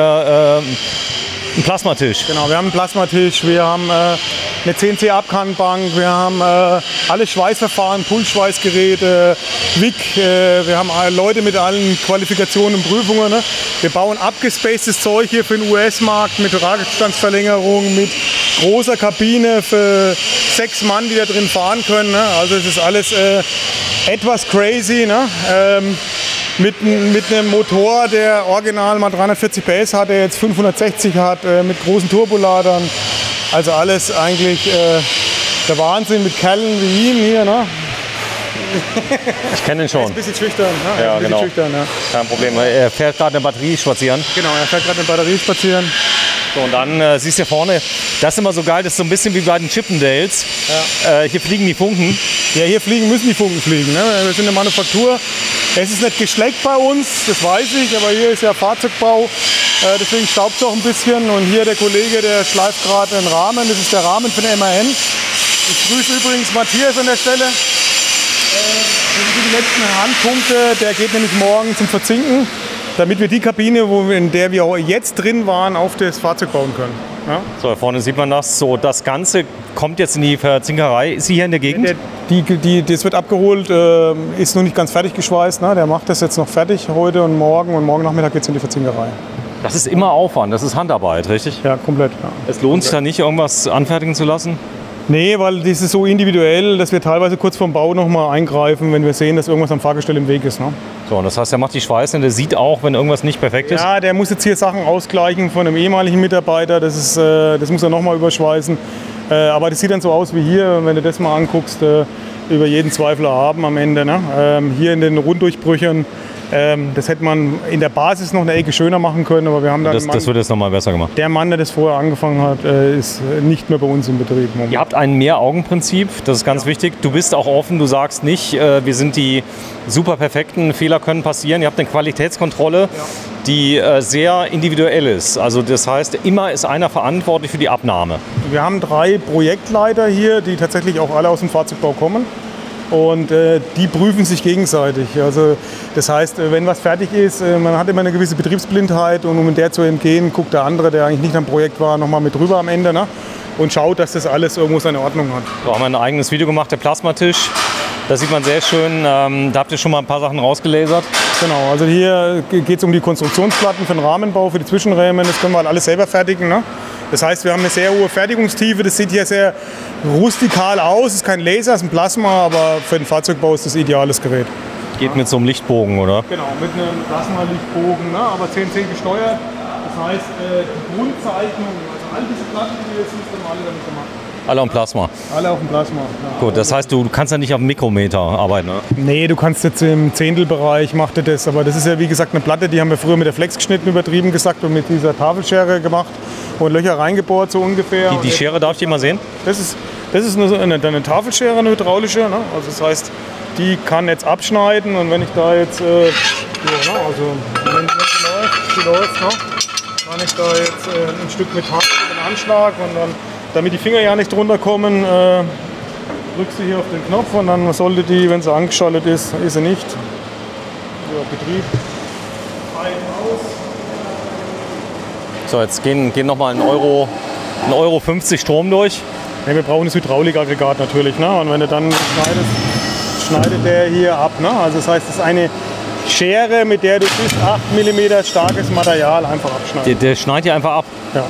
A: äh, einen Plasmatisch.
B: Genau, wir haben einen Plasmatisch, wir haben äh, eine C N C-Abkannbank, wir haben äh, alle Schweißverfahren, Pulsschweißgeräte, W I C, äh, wir haben Leute mit allen Qualifikationen und Prüfungen. Ne? Wir bauen abgespacedes Zeug hier für den U S-Markt mit Radstandsverlängerung, mit großer Kabine für sechs Mann, die da drin fahren können. Ne? Also es ist alles äh, etwas crazy. Ne? Ähm, mit, mit einem Motor, der original mal dreihundertvierzig P S hat, der jetzt fünfhundertsechzig hat, äh, mit großen Turboladern. Also alles eigentlich äh, der Wahnsinn mit Kerlen wie ihm hier. Ne?
A: Ich kenne ihn schon.
B: Er ist ein bisschen schüchtern. Ne?
A: Ja,
B: ein bisschen
A: genau.
B: schüchtern, ja.
A: Kein Problem. Er fährt gerade eine Batterie spazieren.
B: Genau, er fährt gerade eine Batterie spazieren.
A: So, und dann äh, siehst du hier vorne, das ist immer so geil, das ist so ein bisschen wie bei den Chippendales. Ja. Äh, hier fliegen die Funken.
B: Ja, hier fliegen müssen die Funken fliegen. Ne? Wir sind eine Manufaktur. Es ist nicht geschleckt bei uns, das weiß ich, aber hier ist ja Fahrzeugbau. Äh, deswegen staubt es auch ein bisschen. Und hier der Kollege, der schleift gerade den Rahmen. Das ist der Rahmen von der M A N. Ich grüße übrigens Matthias an der Stelle. Äh, das sind die letzten Handpunkte. Der geht nämlich morgen zum Verzinken, damit wir die Kabine, wo wir, in der wir jetzt drin waren, auf das Fahrzeug bauen können. Ja?
A: So, da vorne sieht man das. So, das Ganze kommt jetzt in die Verzinkerei. Ist sie hier in der Gegend?
B: Der, die, die, das wird abgeholt, äh, ist noch nicht ganz fertig geschweißt. Ne? Der macht das jetzt noch fertig heute und morgen. Und morgen Nachmittag geht es in die Verzinkerei.
A: Das ist immer Aufwand, das ist Handarbeit, richtig?
B: Ja, komplett. Ja.
A: Es lohnt sich da nicht, irgendwas anfertigen zu lassen?
B: Nee, weil das ist so individuell, dass wir teilweise kurz vorm Bau noch mal eingreifen, wenn wir sehen, dass irgendwas am Fahrgestell im Weg ist. Ne?
A: So, und das heißt, der macht die Schweißen, der sieht auch, wenn irgendwas nicht perfekt ist?
B: Ja, der muss jetzt hier Sachen ausgleichen von einem ehemaligen Mitarbeiter. Das, ist, äh, das muss er noch mal überschweißen. Äh, aber das sieht dann so aus wie hier, wenn du das mal anguckst, äh, über jeden Zweifel erhaben am Ende. Ne? Ähm, hier in den Runddurchbrüchen. Ähm, das hätte man in der Basis noch eine Ecke schöner machen können, aber wir haben dann
A: das,
B: Mann,
A: das wird jetzt noch mal besser gemacht.
B: Der Mann, der das vorher angefangen hat, äh, ist nicht mehr bei uns im Betrieb.
A: Ihr habt ein Mehr-Augen-Prinzip, das ist ganz ja. wichtig. Du bist auch offen, du sagst nicht, äh, wir sind die super perfekten, Fehler können passieren. Ihr habt eine Qualitätskontrolle, ja. die äh, sehr individuell ist. Also das heißt, immer ist einer verantwortlich für die Abnahme.
B: Wir haben drei Projektleiter hier, die tatsächlich auch alle aus dem Fahrzeugbau kommen. Und äh, die prüfen sich gegenseitig. Also das heißt, wenn was fertig ist, äh, man hat immer eine gewisse Betriebsblindheit und um der zu entgehen, guckt der andere, der eigentlich nicht am Projekt war, nochmal mit drüber am Ende, ne? Und schaut, dass das alles irgendwo seine Ordnung hat.
A: Da haben wir ein eigenes Video gemacht, der Plasmatisch. Das sieht man sehr schön. Ähm, da habt ihr schon mal ein paar Sachen rausgelasert.
B: Genau, also hier geht es um die Konstruktionsplatten für den Rahmenbau, für die Zwischenräume. Das können wir halt alles selber fertigen. Ne? Das heißt, wir haben eine sehr hohe Fertigungstiefe. Das sieht hier sehr rustikal aus. Es ist kein Laser, es ist ein Plasma, aber für den Fahrzeugbau ist das ideales Gerät.
A: Geht ja. mit so einem Lichtbogen, oder?
B: Genau, mit einem Plasma-Lichtbogen, ne? aber C N C gesteuert. Das heißt, die Grundzeichnung, also all diese Platten, die wir jetzt sind, haben alle damit gemacht.
A: Alle auf dem Plasma?
B: Alle auf dem Plasma. Ja.
A: Gut, das heißt, du kannst ja nicht auf dem Mikrometer arbeiten, ne?
B: Nee, du kannst jetzt im Zehntelbereich, macht er das. Aber das ist ja wie gesagt eine Platte, die haben wir früher mit der Flex geschnitten, übertrieben gesagt, und mit dieser Tafelschere gemacht und Löcher reingebohrt, so ungefähr.
A: Die, die Schere darf ich mal sehen?
B: Das ist, das ist eine, eine, eine Tafelschere, eine hydraulische. Ne? Also das heißt, die kann jetzt abschneiden und wenn ich da jetzt, äh, ja, ne? also wenn sie läuft, sie läuft, ne? kann ich da jetzt äh, ein Stück Metall mit dem Anschlag und dann, damit die Finger ja nicht drunter kommen, äh, drückst du hier auf den Knopf und dann sollte die, wenn sie angeschaltet ist, ist sie nicht. Ja, Betrieb. Ein, aus.
A: So, jetzt gehen, gehen nochmal ein Euro, ein Euro fünfzig Strom durch.
B: Ja, wir brauchen das Hydraulikaggregat natürlich. Ne? Und wenn du dann schneidest, schneidet der hier ab. Ne? Also das heißt, das ist eine Schere, mit der du bis acht Millimeter starkes Material einfach abschneidest.
A: Der, der schneidet hier einfach ab?
B: Ja.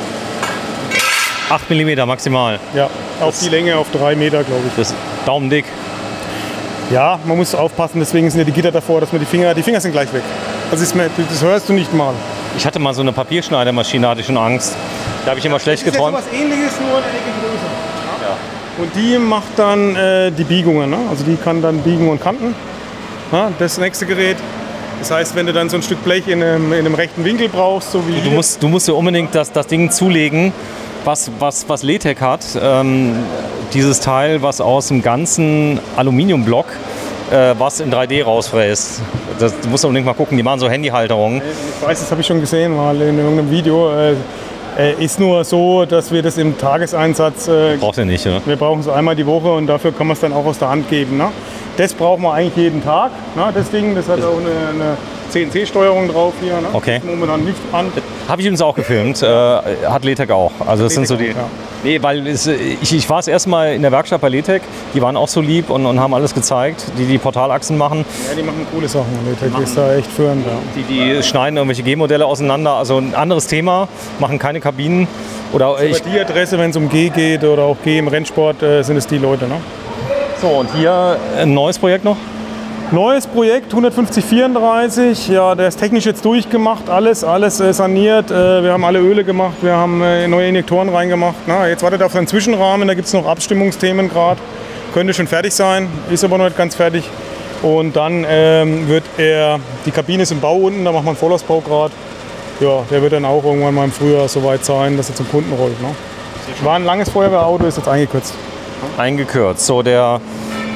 A: acht Millimeter maximal?
B: Ja, auf das, die Länge auf drei Meter, glaube ich.
A: Das ist daumendick?
B: Ja, man muss aufpassen, deswegen sind ja die Gitter davor, dass man die Finger, die Finger sind gleich weg. Also ist, das hörst du nicht mal.
A: Ich hatte mal so eine Papierschneidermaschine, hatte ich schon Angst. Da habe ich immer ja, schlecht geträumt.
B: Das ist ja sowas Ähnliches, nur eine Ecke größer. Ja. Und die macht dann äh, die Biegungen, ne? Also die kann dann biegen und kanten. Ja, das nächste Gerät. Das heißt, wenn du dann so ein Stück Blech in einem, in einem rechten Winkel brauchst, so wie
A: du musst, du musst dir unbedingt das, das Ding zulegen, was, was, was Letec hat. Ähm, dieses Teil, was aus dem ganzen Aluminiumblock äh, was in drei D rausfräst. Das, du musst unbedingt mal gucken, die machen so Handyhalterungen.
B: Ich weiß, das habe ich schon gesehen mal in irgendeinem Video. Äh, äh, ist nur so, dass wir das im Tageseinsatz... Äh,
A: Braucht ihr nicht, ja?
B: Wir brauchen es einmal die Woche und dafür kann man es dann auch aus der Hand geben. Ne? Das brauchen wir eigentlich jeden Tag. Ne? Das Ding, das hat auch eine, eine C N C-Steuerung drauf hier. Ne?
A: Okay.
B: Das momentan nicht an.
A: Habe ich übrigens auch gefilmt. Äh, hat Letec auch. Also das sind so die.
B: Auch, ja.
A: Nee, weil es, ich, ich war es erstmal in der Werkstatt bei Letec. Die waren auch so lieb und, und haben alles gezeigt, die die Portalachsen machen.
B: Ja, die machen coole Sachen. Letec ist da echt führend. Ja.
A: Die, die schneiden irgendwelche G-Modelle auseinander. Also ein anderes Thema. Machen keine Kabinen. Oder
B: also ich, die Adresse, wenn es um G geht oder auch G im Rennsport, äh, sind es die Leute. Ne?
A: So, und hier ein neues Projekt noch?
B: Neues Projekt, hundertfünfzig vierunddreißig, ja, der ist technisch jetzt durchgemacht, alles, alles äh, saniert. Äh, wir haben alle Öle gemacht, wir haben äh, neue Injektoren reingemacht. Na, jetzt wartet er auf seinen Zwischenrahmen, da gibt es noch Abstimmungsthemen gerade. Könnte schon fertig sein, ist aber noch nicht ganz fertig. Und dann ähm, wird er, die Kabine ist im Bau unten, da machen wir einen Vollausbau gerade. Ja, der wird dann auch irgendwann mal im Frühjahr soweit sein, dass er zum Kunden rollt. Ne? War ein langes Feuerwehrauto, ist jetzt eingekürzt.
A: Eingekürzt. So, der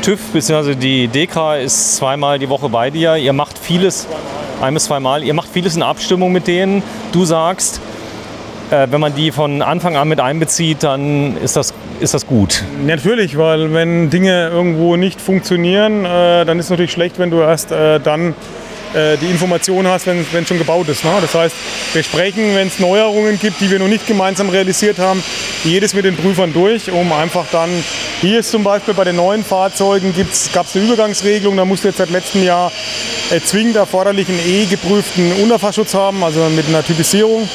A: TÜV bzw. die DEKRA ist zweimal die Woche bei dir. Ihr macht vieles, ein bis zweimal, ihr macht vieles in Abstimmung mit denen. Du sagst, äh, wenn man die von Anfang an mit einbezieht, dann ist das, ist das gut.
B: Natürlich, weil wenn Dinge irgendwo nicht funktionieren, äh, dann ist es natürlich schlecht, wenn du erst äh, dann äh, die Information hast, wenn es schon gebaut ist. Ne? Das heißt, wir sprechen, wenn es Neuerungen gibt, die wir noch nicht gemeinsam realisiert haben, jedes mit den Prüfern durch, um einfach dann, hier ist zum Beispiel bei den neuen Fahrzeugen, gab es eine Übergangsregelung, da musst du jetzt seit letztem Jahr äh, zwingend erforderlichen E-geprüften Unterfahrschutz haben, also mit einer Typisierung.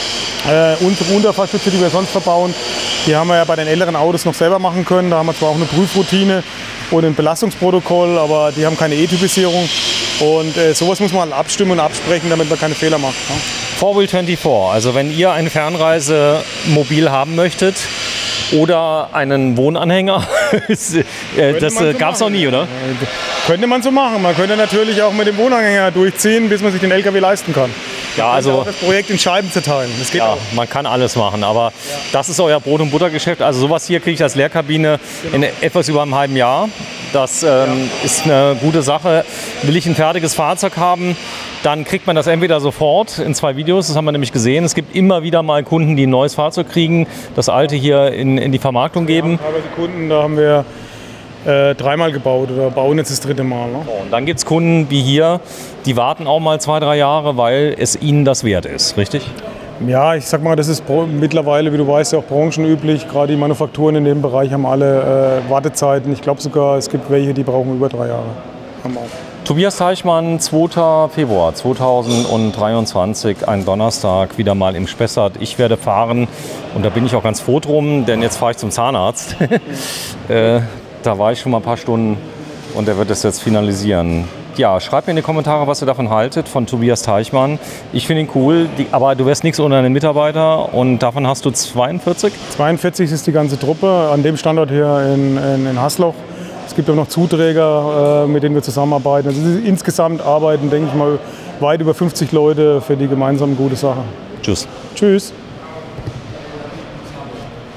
B: Äh, unsere Unterfahrschütze, die wir sonst verbauen, die haben wir ja bei den älteren Autos noch selber machen können. Da haben wir zwar auch eine Prüfroutine und ein Belastungsprotokoll, aber die haben keine E-Typisierung. Und äh, sowas muss man abstimmen und absprechen, damit man keine Fehler macht. Ne?
A: four wheel twenty-four, also wenn ihr ein Fernreisemobil haben möchtet oder einen Wohnanhänger, das äh, gab es noch nie, oder?
B: Könnte man so machen. Man könnte natürlich auch mit dem Wohnanhänger durchziehen, bis man sich den L K W leisten kann.
A: Ja, also
B: auch das Projekt in Scheiben zerteilen. Das geht
A: ja,
B: auch.
A: Man kann alles machen, aber ja. Das ist euer Brot- und Buttergeschäft. Also sowas hier kriege ich als Leerkabine genau. in etwas über einem halben Jahr. Das ähm, ja. ist eine gute Sache. Will ich ein fertiges Fahrzeug haben, dann kriegt man das entweder sofort in zwei Videos, das haben wir nämlich gesehen. Es gibt immer wieder mal Kunden, die ein neues Fahrzeug kriegen, das alte hier in, in die Vermarktung geben.
B: Ja, teilweise Kunden, da haben wir Äh, dreimal gebaut oder bauen jetzt das dritte Mal. Ne?
A: Und dann gibt es Kunden wie hier, die warten auch mal zwei, drei Jahre, weil es ihnen das wert ist, richtig?
B: Ja, ich sag mal, das ist mittlerweile, wie du weißt, ja auch branchenüblich. Gerade die Manufakturen in dem Bereich haben alle äh, Wartezeiten. Ich glaube sogar, es gibt welche, die brauchen über drei Jahre. Haben auch.
A: Tobias Teichmann, zweiter Februar zweitausenddreiundzwanzig, ein Donnerstag, wieder mal im Spessart. Ich werde fahren und da bin ich auch ganz froh drum, denn jetzt fahre ich zum Zahnarzt. äh, Da war ich schon mal ein paar Stunden und der wird das jetzt finalisieren. Ja, schreibt mir in die Kommentare, was ihr davon haltet, von Tobias Teichmann. Ich finde ihn cool, die, aber du wirst nichts ohne einen Mitarbeiter und davon hast du zweiundvierzig?
B: zweiundvierzig ist die ganze Truppe an dem Standort hier in, in, in Hasloch. Es gibt auch noch Zuträger, äh, mit denen wir zusammenarbeiten. Also insgesamt arbeiten, denke ich mal, weit über fünfzig Leute für die gemeinsame gute Sache.
A: Tschüss.
B: Tschüss.